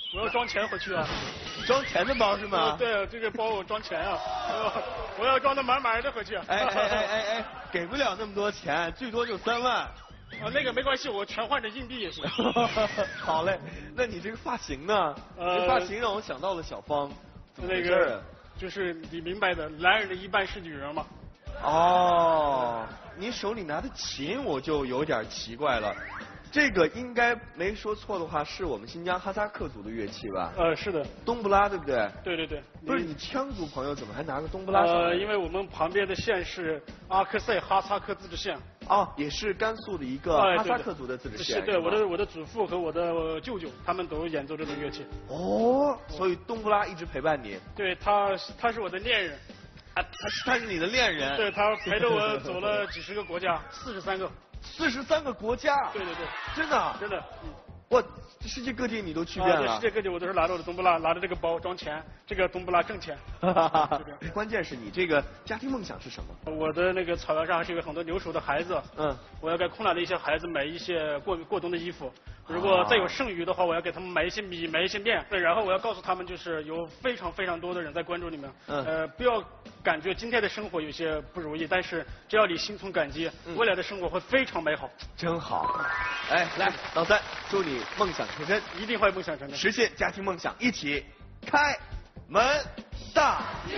我要装钱回去啊。 装钱的包是吗？ 对，这个包我装钱啊，我要装的满满的回去。 哎哎哎哎哎，给不了那么多钱，最多就三万。 啊，那个没关系，我全换成硬币也行。 好嘞，那你这个发型呢？ 呃， 这发型让我想到了小芳。 那个就是你明白的，男人的一半是女人嘛。 哦，你手里拿的琴我就有点奇怪了。这个应该没说错的话，是我们新疆哈萨克族的乐器吧？ 呃，是的。 冬不拉对不对？ 对对对。 不是你羌族朋友怎么还拿个冬不拉上来？ 呃，因为我们旁边的县是阿克塞哈萨克自治县。 哦，也是甘肃的一个哈萨克族的自治县。 是对，我的我的祖父和我的舅舅，他们都演奏这种乐器。 哦，所以冬不拉一直陪伴你。 对他，他是我的恋人。 啊，他是他是你的恋人。 对，他陪着我走了几十个国家，四十三个。 四十三个国家。 对对对。 真的。 真的。嗯。 哇，世界各地你都去遍了。 啊，对，世界各地我都是拿着我的冬不拉，拿着这个包装钱，这个冬不拉挣钱。 关键是你这个家庭梦想是什么？ 我的那个草原上还是有很多留守的孩子。 嗯。 我要给空难的一些孩子买一些过过冬的衣服。如果再有剩余的话，我要给他们买一些米，买一些面。对，然后我要告诉他们，就是有非常非常多的人在关注你们。 嗯。 呃，不要感觉今天的生活有些不如意，但是只要你心存感激， 嗯、 未来的生活会非常美好。 真好。哎，来，老三，祝你梦想成真， 一定会梦想成真， 实现家庭梦想，一起开门大吉。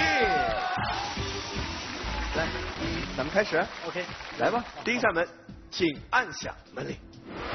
来，咱们开始。 OK。 来吧，第一扇门，请按响门铃。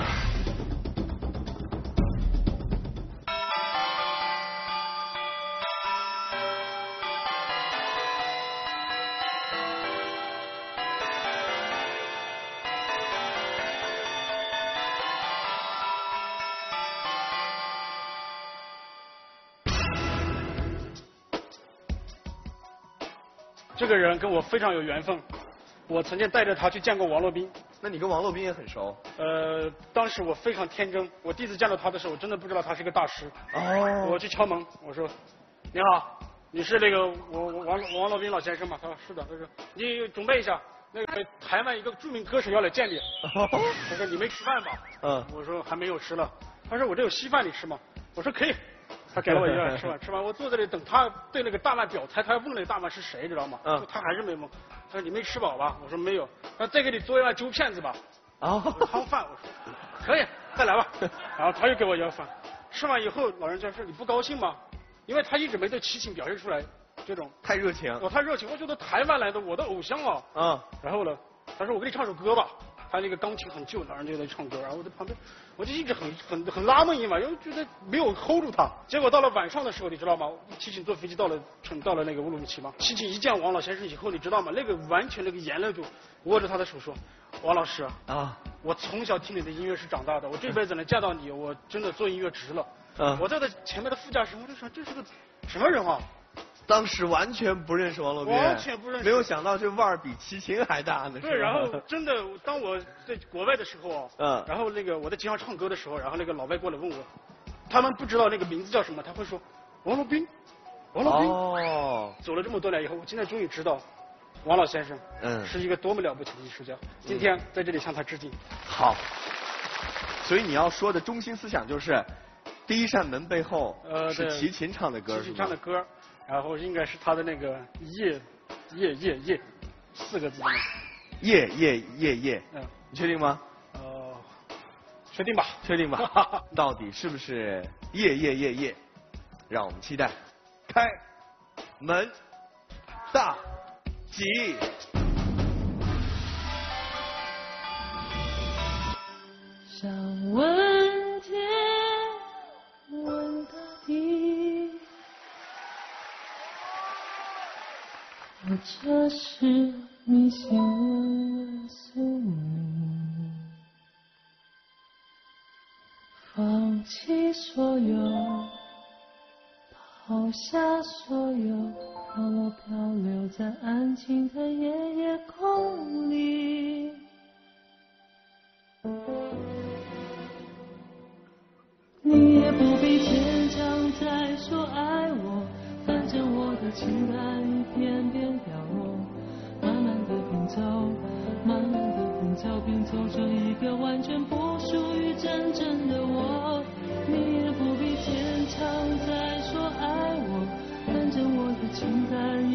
这个人跟我非常有缘分，我曾经带着他去见过王洛宾。 那你跟王洛宾也很熟？ 呃，当时我非常天真，我第一次见到他的时候，我真的不知道他是个大师。 哦。 我去敲门，我说：“你好，你是那个我我王王洛宾老先生吗？”他说：“是的。”他说：“你准备一下，那个台湾一个著名歌手要来见你。”他说：“你没吃饭吧？” 嗯。 我说：“还没有吃了。”他说：“我这有稀饭，你吃吗？”我说：“可以。”他给了我一碗吃完，吃完我坐在这里等他对那个大曼表态，他还问那个大曼是谁，知道吗？ 嗯。 他还是没问。他说：“你没吃饱吧？”我说：“没有。”那再给你做一碗粥片子吧。 啊。 汤饭，我说可以，再来吧。然后他又给我一碗饭，吃完以后，老人家说：“你不高兴吗？”因为他一直没对齐秦表现出来这种太热情。 我太热情，我觉得台湾来的我的偶像啊。 嗯。 然后呢，他说：“我给你唱首歌吧。”他那个钢琴很旧，老人就在唱歌，然后我在旁边，我就一直很很很拉闷嘛，因为觉得没有 hold 住他。结果到了晚上的时候，你知道吗？齐秦坐飞机到了乘到了那个乌鲁木齐嘛。齐秦一见王老先生以后，你知道吗？那个完全那个眼泪就握着他的手说：“王老师啊， 我从小听你的音乐是长大的，我这辈子能见到你，我真的做音乐值了。” 嗯。 我在他前面的副驾驶，我就想这是个什么人啊？ 当时完全不认识王洛宾， 完全不认识， 没有想到这腕儿比齐秦还大呢。 对，然后真的，当我在国外的时候， 嗯， 然后那个我在街上唱歌的时候，然后那个老外过来问我，他们不知道那个名字叫什么，他会说王洛宾，王洛宾。 哦。 走了这么多年以后，我今天终于知道，王老先生， 嗯， 是一个多么了不起的艺术家。今天在这里向他致敬。 好。所以你要说的中心思想就是，第一扇门背后呃是齐秦唱的歌， 齐秦唱的歌。然后应该是他的那个夜夜夜夜四个字的那个夜夜夜夜， 嗯， 你确定吗？ 呃，确定吧， 确定吧。到底是不是夜夜夜夜？让我们期待。开门大吉。 想问天问大地，或者是迷信问宿命，放弃所有，抛下所有，飘落漂流在安静的夜夜空里。你也不必坚强再说爱我，反正我的情感一片片凋落，慢慢的拼凑，慢慢的拼凑，拼凑成一个完全不属于真正的我。你也不必坚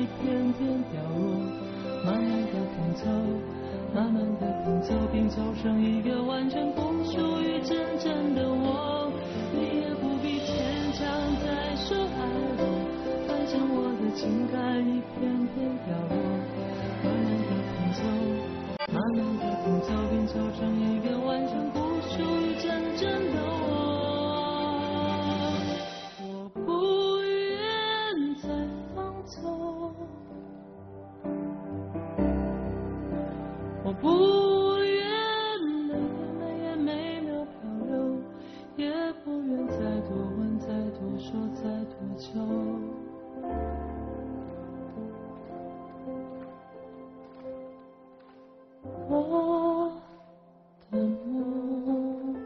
一片片凋落，慢慢的拼凑，慢慢的拼凑，拼凑成一个完全不属于真正的我。你也不必牵强再说爱我，反正我的情感一片片凋落，慢慢的拼凑，慢慢的拼凑，拼凑成一个完全不属于真正的我。我不愿再放纵，我不愿的眼泪也没了漂流，也不愿再多问，再多说，再多求。我的梦。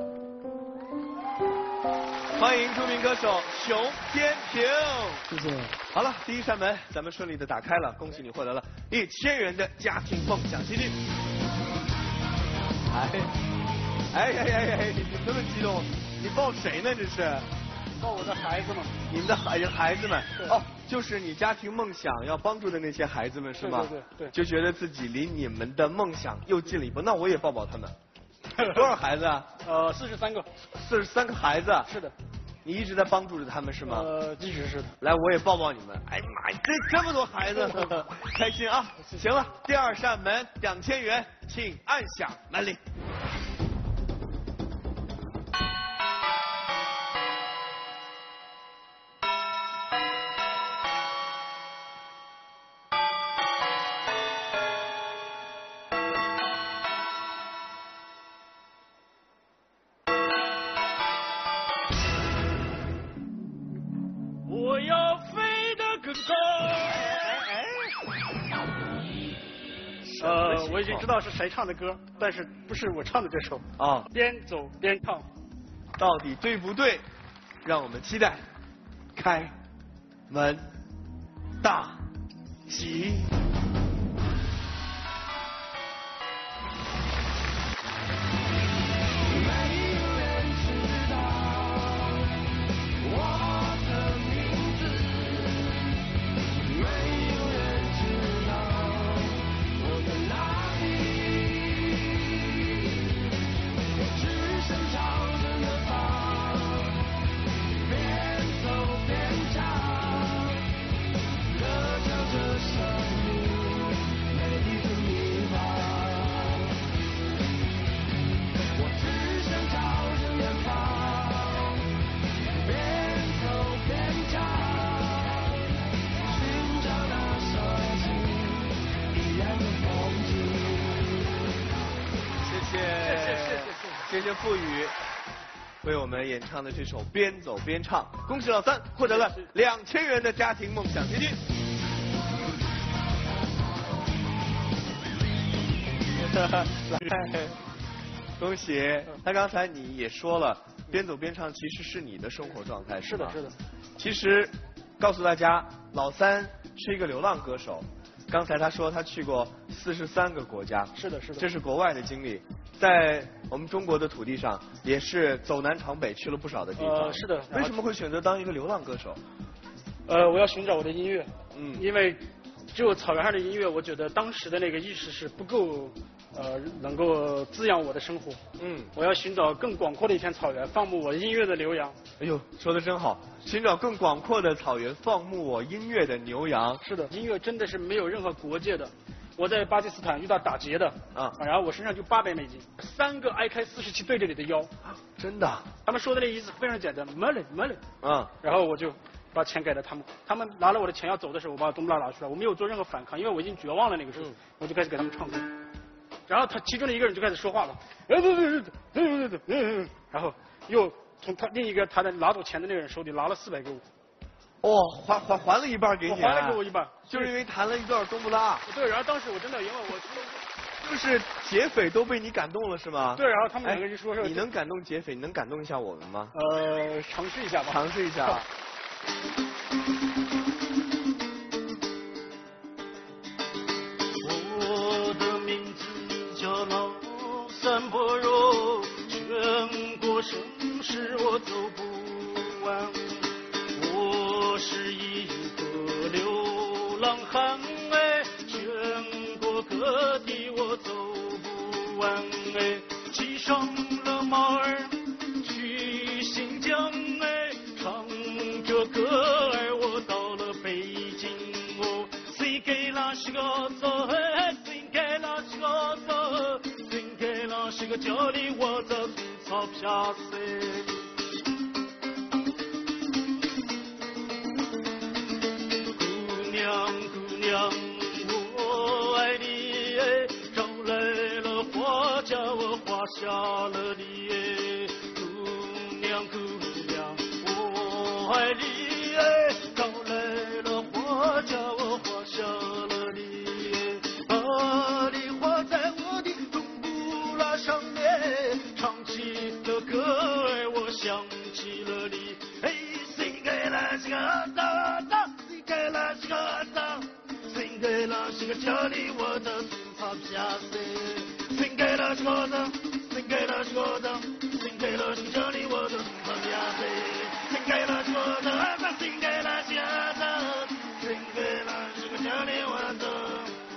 欢迎著名歌手熊天平。 谢谢。 好了，第一扇门咱们顺利的打开了，恭喜你获得了一千元的家庭梦想基金。哎，哎呀呀呀！你这么激动，你抱谁呢？这是？ 抱我的孩子们。 你们的孩孩子们？哦，就是你家庭梦想要帮助的那些孩子们是吗？ 对对对对。 就觉得自己离你们的梦想又近了一步，那我也抱抱他们。多少孩子啊？ 呃，四十三个。 四十三个孩子。 是的。 你一直在帮助着他们是吗？ 呃，一直是的。 来，我也抱抱你们。哎呀妈呀，这这么多孩子，开心啊！行了，第二扇门两千元，请按响门铃。 我要飞得更高。呃，我已经知道是谁唱的歌，但是不是我唱的这首啊。 边走边唱， 到底对不对？让我们期待开门大吉。谢谢付宇为我们演唱的这首《边走边唱》，恭喜老三获得了两千元的家庭梦想基金。来，恭喜！那刚才你也说了，边走边唱其实是你的生活状态，是吧？ 是的。 其实告诉大家，老三是一个流浪歌手。刚才他说他去过四十三个国家， 是的，是的， 这是国外的经历。在我们中国的土地上，也是走南闯北去了不少的地方。 呃，是的。 为什么会选择当一个流浪歌手？ 呃，我要寻找我的音乐。 嗯。 因为只有草原上的音乐，我觉得当时的那个意识是不够，呃，能够滋养我的生活。 嗯。 我要寻找更广阔的一片草原，放牧我音乐的牛羊。 哎呦，说的真好！寻找更广阔的草原，放牧我音乐的牛羊。 是的，音乐真的是没有任何国界的。我在巴基斯坦遇到打劫的啊， 然后我身上就八百美金，三个 I K 四十七对着你的腰， 真的？ 他们说的那意思非常简单 ，money money， 啊， 然后我就把钱给了他们，他们拿了我的钱要走的时候，我把冬不拉拿出来，我没有做任何反抗，因为我已经绝望了那个时候，嗯、我就开始给他们唱歌，然后他其中的一个人就开始说话了，哎对对对对对对，然后又从他另一个他的拿走钱的那个人手里拿了四百给我。 哦，还还还了一半给你、啊， 我还了给我一半， 就是因为弹了一段冬不拉。 对，然后当时我真的因为我就是劫匪都被你感动了是吗？ 对，然后他们两个人说说、 哎、你能感动劫匪，你能感动一下我们吗？ 呃，尝试一下吧。 尝试一下。 我的名字叫老三波肉，全国城市我走不完。我是一个流浪是个走，分开了是个走，分开了是个叫你我在吐槽飘色。姑娘姑娘，我爱你，招来了花叫我花下了你。姑娘姑娘，我爱你，招来了花叫我花下了你。把你画在我的冬不拉上面，唱起了歌儿，我想起了你。哎，谁给了这个大大？谁给了这个大？谁给了这个叫你我的吐槽下谁？谁给了这个大？谁给了这个大？谁给了这个叫你我的吐槽下谁？谁给了这个大？谁给了这个大？谁给了这个叫你我的？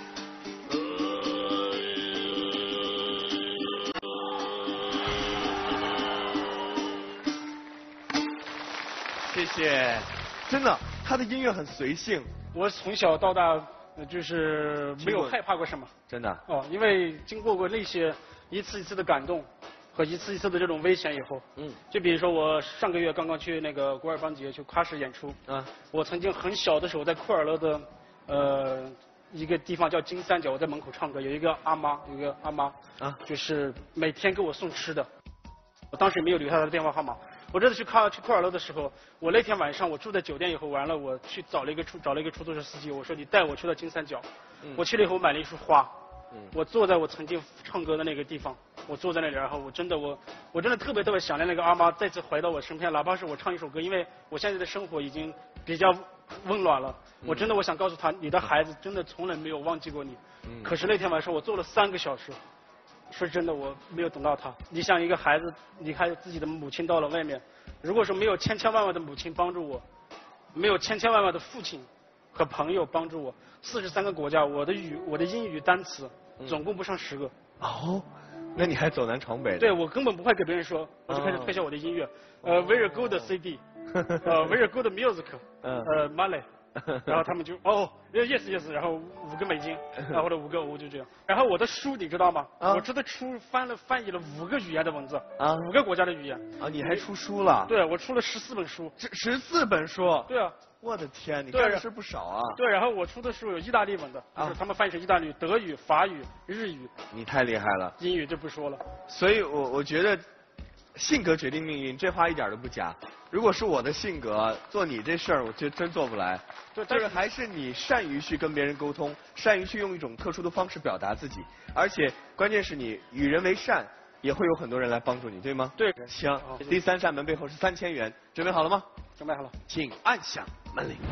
谢谢，真的，他的音乐很随性。 我从小到大呃就是没有害怕过什么。 真的。 哦，因为经过过那些一次一次的感动和一次一次的这种危险以后， 嗯， 就比如说我上个月刚刚去那个古尔邦节去喀什演出， 啊， 我曾经很小的时候在库尔勒的呃一个地方叫金三角，我在门口唱歌，有一个阿妈，有一个阿妈啊， 就是每天给我送吃的，我当时也没有留下她的电话号码。我这次去喀去库尔勒的时候，我那天晚上我住在酒店以后，完了我去找了一个出找了一个出租车司机，我说你带我去到金三角。 嗯、 我去了以后买了一束花， 嗯、 我坐在我曾经唱歌的那个地方，我坐在那里，然后我真的我我真的特别特别想念那个阿妈再次回到我身边，哪怕是我唱一首歌，因为我现在的生活已经比较温暖了， 嗯、 我真的我想告诉他，你的孩子真的从来没有忘记过你。 嗯、 可是那天晚上我坐了三个小时。说真的，我没有等到他。你像一个孩子离开自己的母亲到了外面，如果说没有千千万万的母亲帮助我，没有千千万万的父亲和朋友帮助我，四十三个国家，我的语我的英语单词总共不上十个。 哦，那你还走南闯北的？ 对，我根本不会给别人说，我就开始推销我的音乐，呃 ，very good C D， 呃 ，very good music， 呃 ，money。然后他们就哦 yes yes， 然后五个美金，然后的五个欧就这样。然后我的书你知道吗？啊、我这的书翻了翻译了五个语言的文字，啊，五个国家的语言。 啊，你还出书了？ 对，我出了十四本书。 十十四本书？ 对啊。 我的天，你干的事不少啊。 对，然后我出的书有意大利文的，就是他们翻译成意大利语、德语、法语、日语。 你太厉害了。 英语就不说了。 所以我我觉得性格决定命运，这话一点都不假。如果是我的性格，做你这事儿，我就真做不来。 对， 但是还是你善于去跟别人沟通，善于去用一种特殊的方式表达自己，而且关键是你与人为善，也会有很多人来帮助你，对吗？ 对。 行，哦、第三扇门背后是三千元，准备好了吗？ 准备好了， 请按响门铃。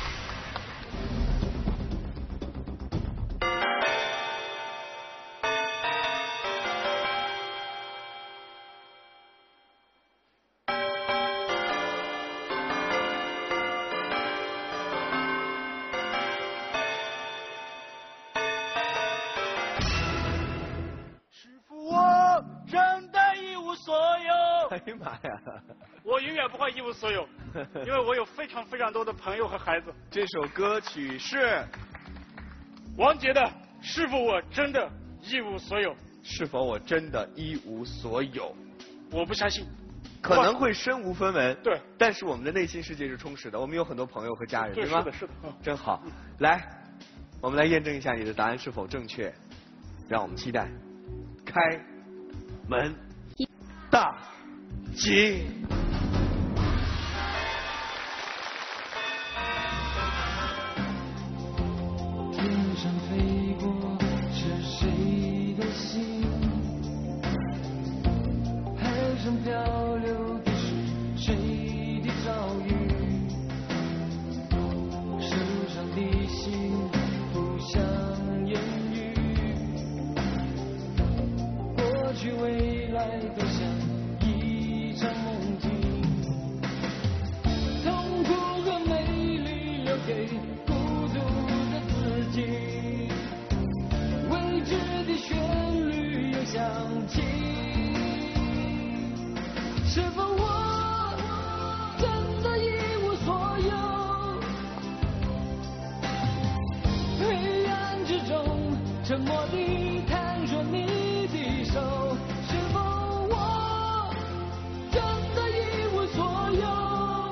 哎呀妈呀！ 我永远不会一无所有，因为我有非常非常多的朋友和孩子。 这首歌曲是王杰的《是否我真的一无所有》。 是否我真的一无所有？ 我不相信。 可能会身无分文。 对。 但是我们的内心世界是充实的，我们有很多朋友和家人， 对吗？ 是的，是的。嗯、 真好。来，我们来验证一下你的答案是否正确，让我们期待。开门大吉。 天上飞过是谁的心？海上漂流的是谁的遭遇？手上的心不想言语，过去未来都像一场梦境。 沉默地看着你的手，是否我真的一无所有？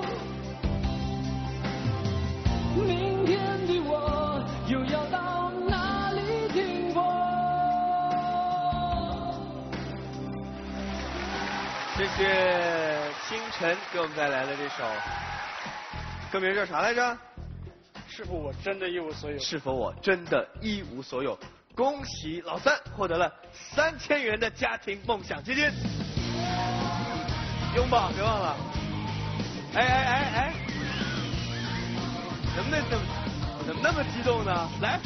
明天的我又要到哪里停泊？ 谢谢清晨给我们带来的这首歌名叫啥来着？ 是否我真的一无所有？ 是否我真的一无所有？恭喜老三获得了三千元的家庭梦想基金。拥抱别忘了。哎哎哎哎，怎么那怎么怎么那么激动呢？来，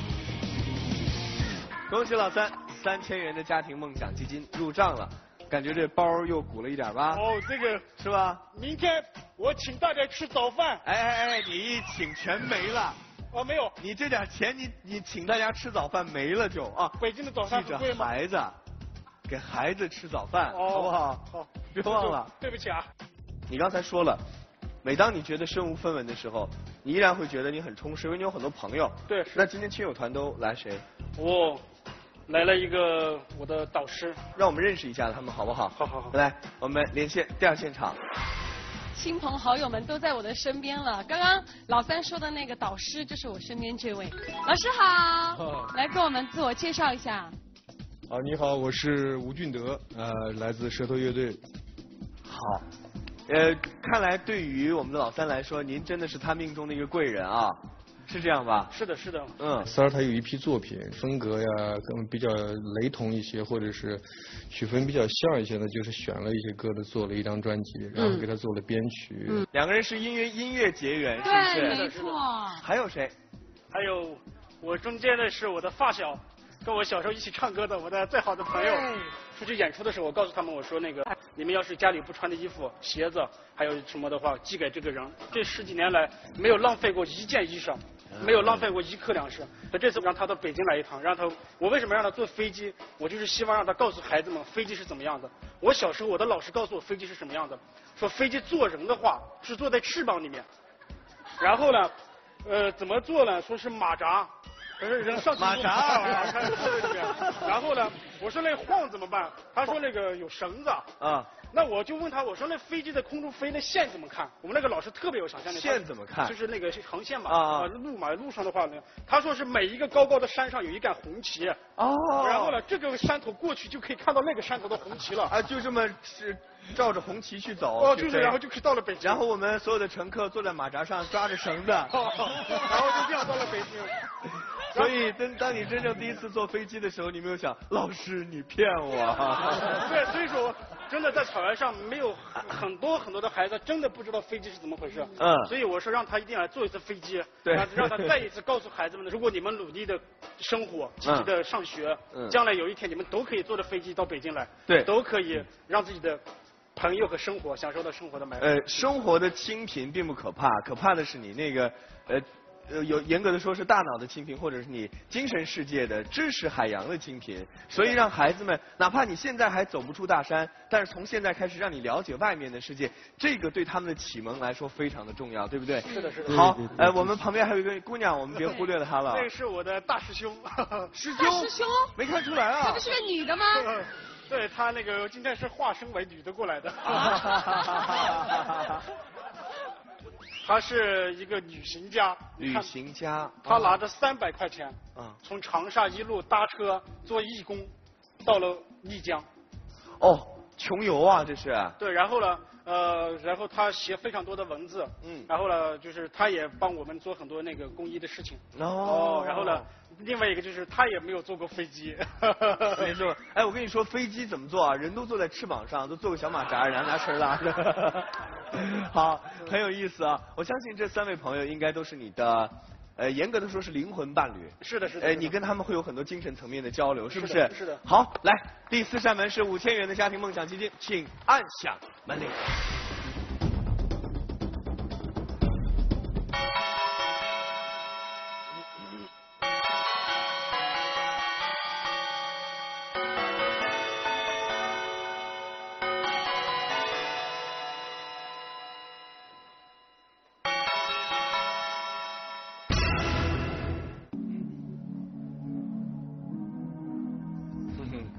恭喜老三，三千元的家庭梦想基金入账了。感觉这包又鼓了一点吧？ 哦，这个是吧？ 明天我请大家吃早饭。 哎哎哎，你一请全没了。 哦，没有。 你这点钱，你你请大家吃早饭没了就啊。 北京的早饭记着孩子，给孩子吃早饭， 哦、 好不好？ 好， 别忘了。 对不起啊。 你刚才说了，每当你觉得身无分文的时候，你依然会觉得你很充实，因为你有很多朋友。 对。 那今天亲友团都来谁？ 我。来了一个我的导师， 让我们认识一下他们好不好？ 好好好。 来，我们连线第二现场。 亲朋好友们都在我的身边了。刚刚老三说的那个导师就是我身边这位老师好，哦、来跟我们自我介绍一下。 啊，你好，我是吴俊德，呃，来自舌头乐队。 好，呃，看来对于我们的老三来说，您真的是他命中的一个贵人啊。是这样吧？ 是的，是的。 嗯， 三儿他有一批作品，风格呀更比较雷同一些，或者是曲风比较像一些的，就是选了一些歌的，做了一张专辑，然后给他做了编曲。 嗯，两个人是音乐音乐结缘，是不是？ 对，没错。 还有谁？ 还有我中间的是我的发小，跟我小时候一起唱歌的我的最好的朋友。出去演出的时候，我告诉他们，我说那个你们要是家里不穿的衣服、鞋子，还有什么的话，寄给这个人。这十几年来没有浪费过一件衣裳。没有浪费过一克粮食。所以这次让他到北京来一趟，让他我为什么让他坐飞机？我就是希望让他告诉孩子们飞机是怎么样的。我小时候我的老师告诉我飞机是什么样的，说飞机坐人的话是坐在翅膀里面，然后呢，呃，怎么做呢？说是马扎。可是人上去马扎， 看这里面。然后呢，我说那晃怎么办？他说那个有绳子。 啊。 那我就问他，我说那飞机在空中飞，那线怎么看？我们那个老师特别有想象力。 线怎么看？ 就是那个航线嘛。 啊啊。路嘛，路上的话呢，他说是每一个高高的山上有一杆红旗。 哦。 然后呢，这个山头过去就可以看到那个山头的红旗了。 啊，就这么是照着红旗去走。 哦，就是，然后就可以到了北京。 然后我们所有的乘客坐在马扎上抓着绳子。 哦。然后就这样到了北京。 所以，当当你真正第一次坐飞机的时候，你没有想，老师你骗我。 对，所以说，真的在草原上没有很多很多的孩子真的不知道飞机是怎么回事。 嗯。 所以我说让他一定来坐一次飞机， 对， 让他再一次告诉孩子们，如果你们努力的生活，积极的上学， 嗯， 将来有一天你们都可以坐着飞机到北京来， 对， 都可以让自己的朋友和生活享受到生活的美。 呃，生活的清贫并不可怕，可怕的是你那个呃。呃，有严格的说是大脑的清贫，或者是你精神世界的知识海洋的清贫。所以让孩子们，哪怕你现在还走不出大山，但是从现在开始让你了解外面的世界，这个对他们的启蒙来说非常的重要，对不对？ 是的，是的。 好，呃，我们旁边还有一个姑娘，我们别忽略了她了。 那是我的大师兄。 师兄？大师兄？ 没看出来啊。 这不是个女的吗？ 对，她那个今天是化身为女的过来的。她是一个旅行家， 旅行家， 她拿着三百块钱， 嗯， 从长沙一路搭车做义工，到了丽江。 哦，穷游啊，这是。 对，然后呢，呃，然后她写非常多的文字， 嗯， 然后呢，就是她也帮我们做很多那个公益的事情。 哦， 然后呢，另外一个就是她也没有坐过飞机。 没错，哎，我跟你说，飞机怎么坐啊？人都坐在翅膀上，都坐个小马扎，然后拿绳拉着。好，很有意思啊！我相信这三位朋友应该都是你的，呃，严格的说是灵魂伴侣。 是的，是的。 哎，你跟他们会有很多精神层面的交流，是不是？ 是, 是的。 好，来，第四扇门是五千元的家庭梦想基金，请按响门铃。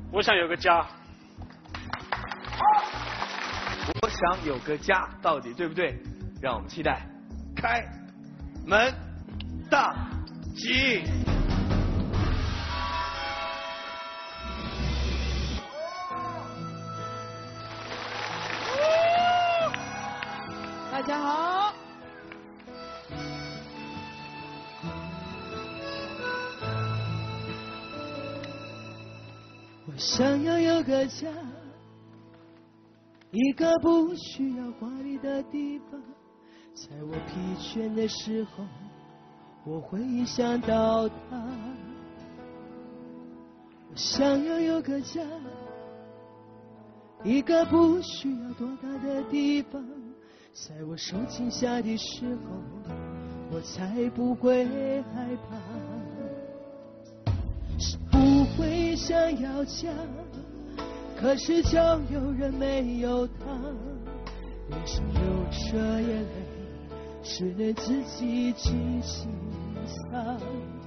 我想有个家。 我想有个家，到底对不对？让我们期待开门大吉。 大家好。 我想要有个家，一个不需要华丽的地方，在我疲倦的时候，我会想到它。我想要有个家，一个不需要多大的地方，在我受惊吓的时候，我才不会害怕。是不会想要家，可是就有人没有他，脸上流着眼泪，只能自己去欣赏。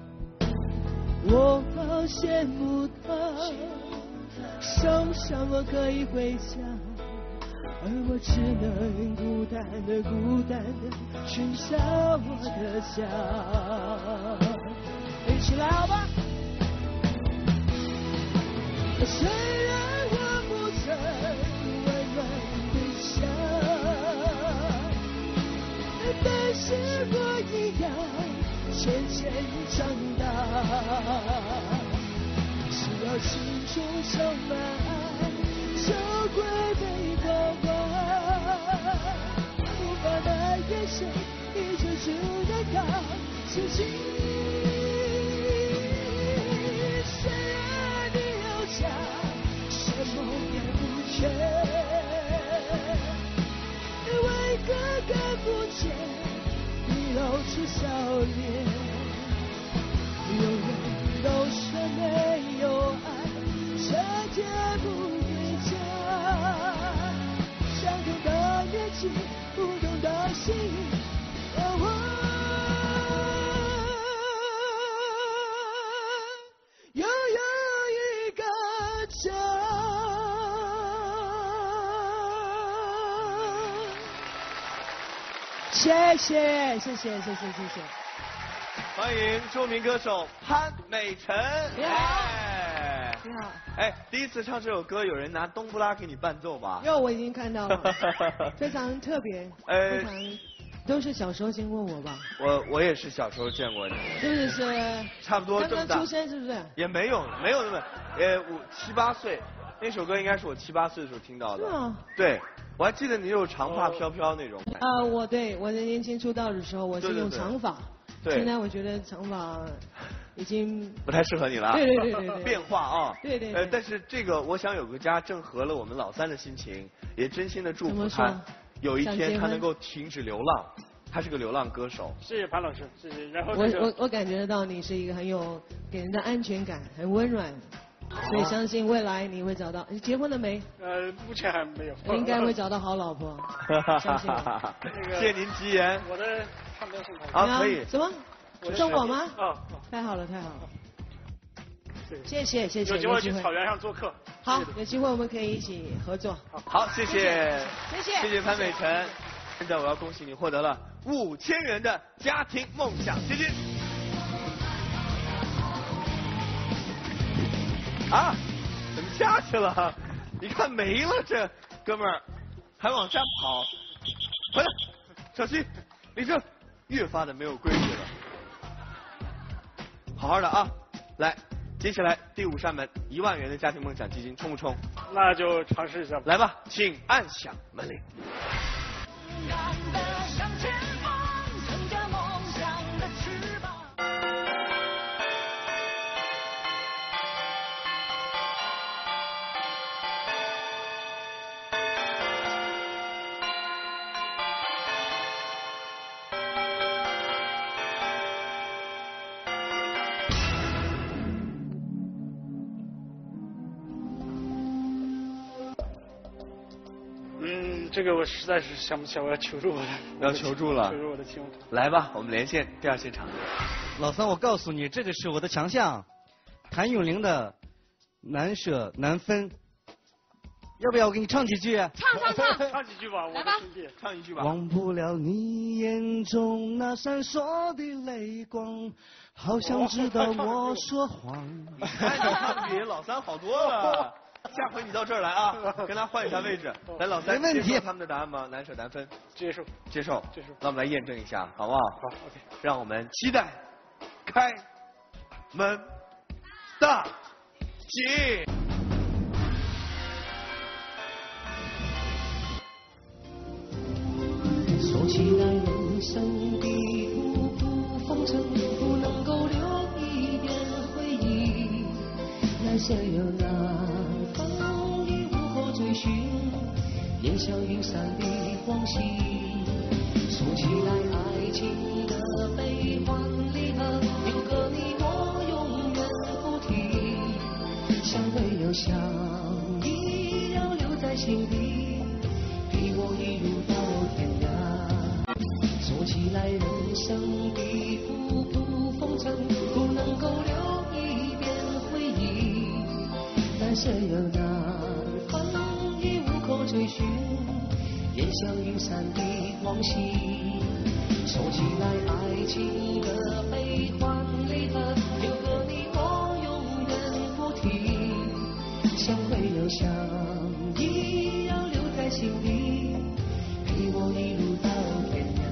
我好羡慕他，受伤我可以回家，而我只能孤单的孤单的寻找我的家。一起来好吧。虽然我不曾温暖的家，但是我也要渐渐长大。只要心中充满爱，就会被关怀。无法埋怨谁，你就只能靠自己。虽然你有家，什么也不缺，为何看不见你露出笑脸？有人都说没有爱，这天不回家。相同的年纪，不同的心意，而我拥有一个家。谢谢，谢谢，谢谢，谢谢。 欢迎著名歌手潘美辰。 你好，你好。 哎，第一次唱这首歌，有人拿冬不拉给你伴奏吧？ 哟，我已经看到了，非常特别， 呃非常都是小时候见过我吧？ 我我也是小时候见过你。 是不是是？ 差不多这么大。 刚刚出生是不是？ 也没有没有那么，呃五七八岁，那首歌应该是我七八岁的时候听到的。 是吗？ 对，我还记得你有长发飘飘那种。 啊，我对我的年轻出道的时候，我是用长发。 对。 现在我觉得长发已经不太适合你了。 对对对对对。 变化啊。 对对。 呃，但是这个我想有个家，正合了我们老三的心情，也真心的祝福他，有一天他能够停止流浪。他是个流浪歌手。 谢谢潘老师，谢谢。然后我我我感觉得到你是一个很有给人的安全感，很温软，所以相信未来你会找到。你结婚了没？ 呃，目前还没有。 应该会找到好老婆，相信我。 谢谢您吉言。 我的唱片送他。 啊，可以。 什么？送我吗？ 啊。 太好了，太好了。谢谢谢谢。 有机会去草原上做客。 好，有机会我们可以一起合作。 好，谢谢。 谢谢。 谢谢潘美辰。现在我要恭喜你获得了五千元的家庭梦想基金。啊，怎么下去了？你看没了，这哥们儿还往下跑，回来，小心，立正，越发的没有规矩了。好好的啊，来，接下来第五扇门，一万元的家庭梦想基金，冲不冲？ 那就尝试一下吧。 来吧，请按响门铃。 勇敢地向前方，乘着梦想的翅膀。 这个我实在是想不起来，我要求助我的。 要求助了。 求助我的亲。 来吧，我们连线第二现场。 老三，我告诉你，这个是我的强项，谭咏麟的《 难舍难分。要不要我给你唱几句？ 唱唱唱， 唱几句吧，我的兄弟， 唱一句吧。 忘不了你眼中那闪烁的泪光，好想知道我说谎。 哎，你唱比老三好多了。下回你到这儿来啊，跟他换一下位置。来，老三， 没问题。 接受他们的答案吗？难舍难分。 接受。 接受。 接受。 那我们来验证一下，好不好？ 好 ，OK。 让我们期待开门大吉。 说起来人生的浮浮风尘，不能够留一点回忆，难舍又难分，已无可追寻，烟消云散的往昔。说起来爱情的悲欢离合，有个你我永远不提，相会又相依，要留在心里，陪我一路到天涯。说起来人生的浮浮风尘，不能够留一点回忆，难舍又难分，已无可追寻，烟消云散的往昔。说起来爱情的悲欢离合，有个你我永远不提，相会又相依，要留在心里，陪我一路到天涯。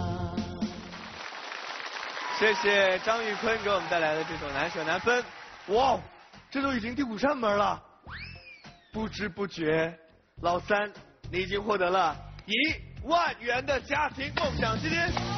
谢谢张玉坤给我们带来的这首《难舍难分》。哇，这都已经第五扇门了，不知不觉，老三你已经获得了一万元的家庭梦想基金。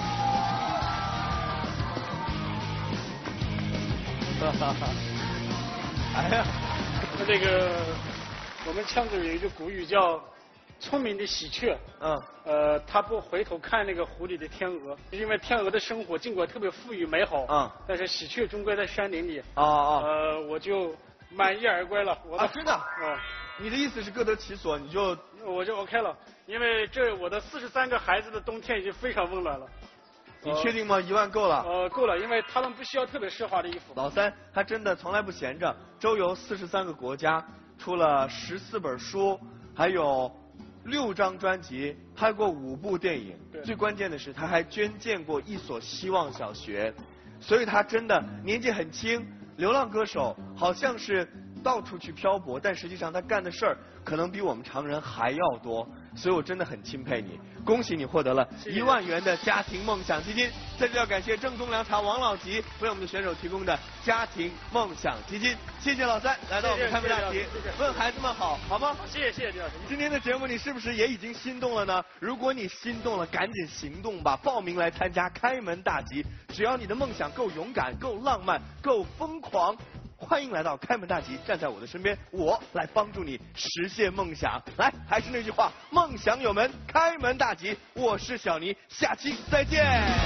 哈哈哈！哎呀， 那个我们腔子有一句古语叫“聪明的喜鹊”， 嗯， 呃，他不回头看那个湖里的天鹅，因为天鹅的生活尽管特别富裕美好， 嗯， 但是喜鹊终归在山林里。 哦哦， 呃，我就满意而归了。我啊，真的？ 哦， 你的意思是各得其所，你就我就 OK 了，因为这我的四十三个孩子的冬天已经非常温暖了。 你确定吗？一万够了？ 呃，够了，因为他们不需要特别奢华的衣服。 老三他真的从来不闲着，周游四十三个国家，出了十四本书，还有六张专辑，拍过五部电影。最关键的是，他还捐建过一所希望小学，所以他真的年纪很轻，流浪歌手，好像是到处去漂泊，但实际上他干的事儿可能比我们常人还要多。所以我真的很钦佩你，恭喜你获得了一万元的家庭梦想基金。在这要感谢正宗凉茶王老吉为我们的选手提供的家庭梦想基金。谢谢老三来到我们开门大吉，问孩子们好，好吗？ 谢谢谢谢李老师。 今天的节目你是不是也已经心动了呢？如果你心动了，赶紧行动吧！报名来参加开门大吉，只要你的梦想够勇敢、够浪漫、够疯狂。欢迎来到开门大吉，站在我的身边，我来帮助你实现梦想。来，还是那句话，梦想有门，开门大吉。我是小尼，下期再见。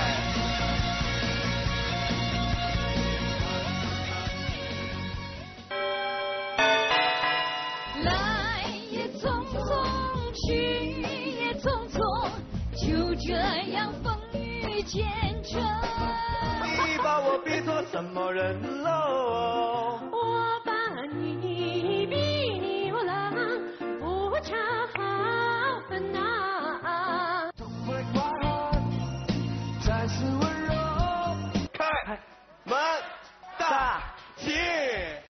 来也匆匆，去也匆匆，就这样风雨兼程。 你把我比作什么人喽？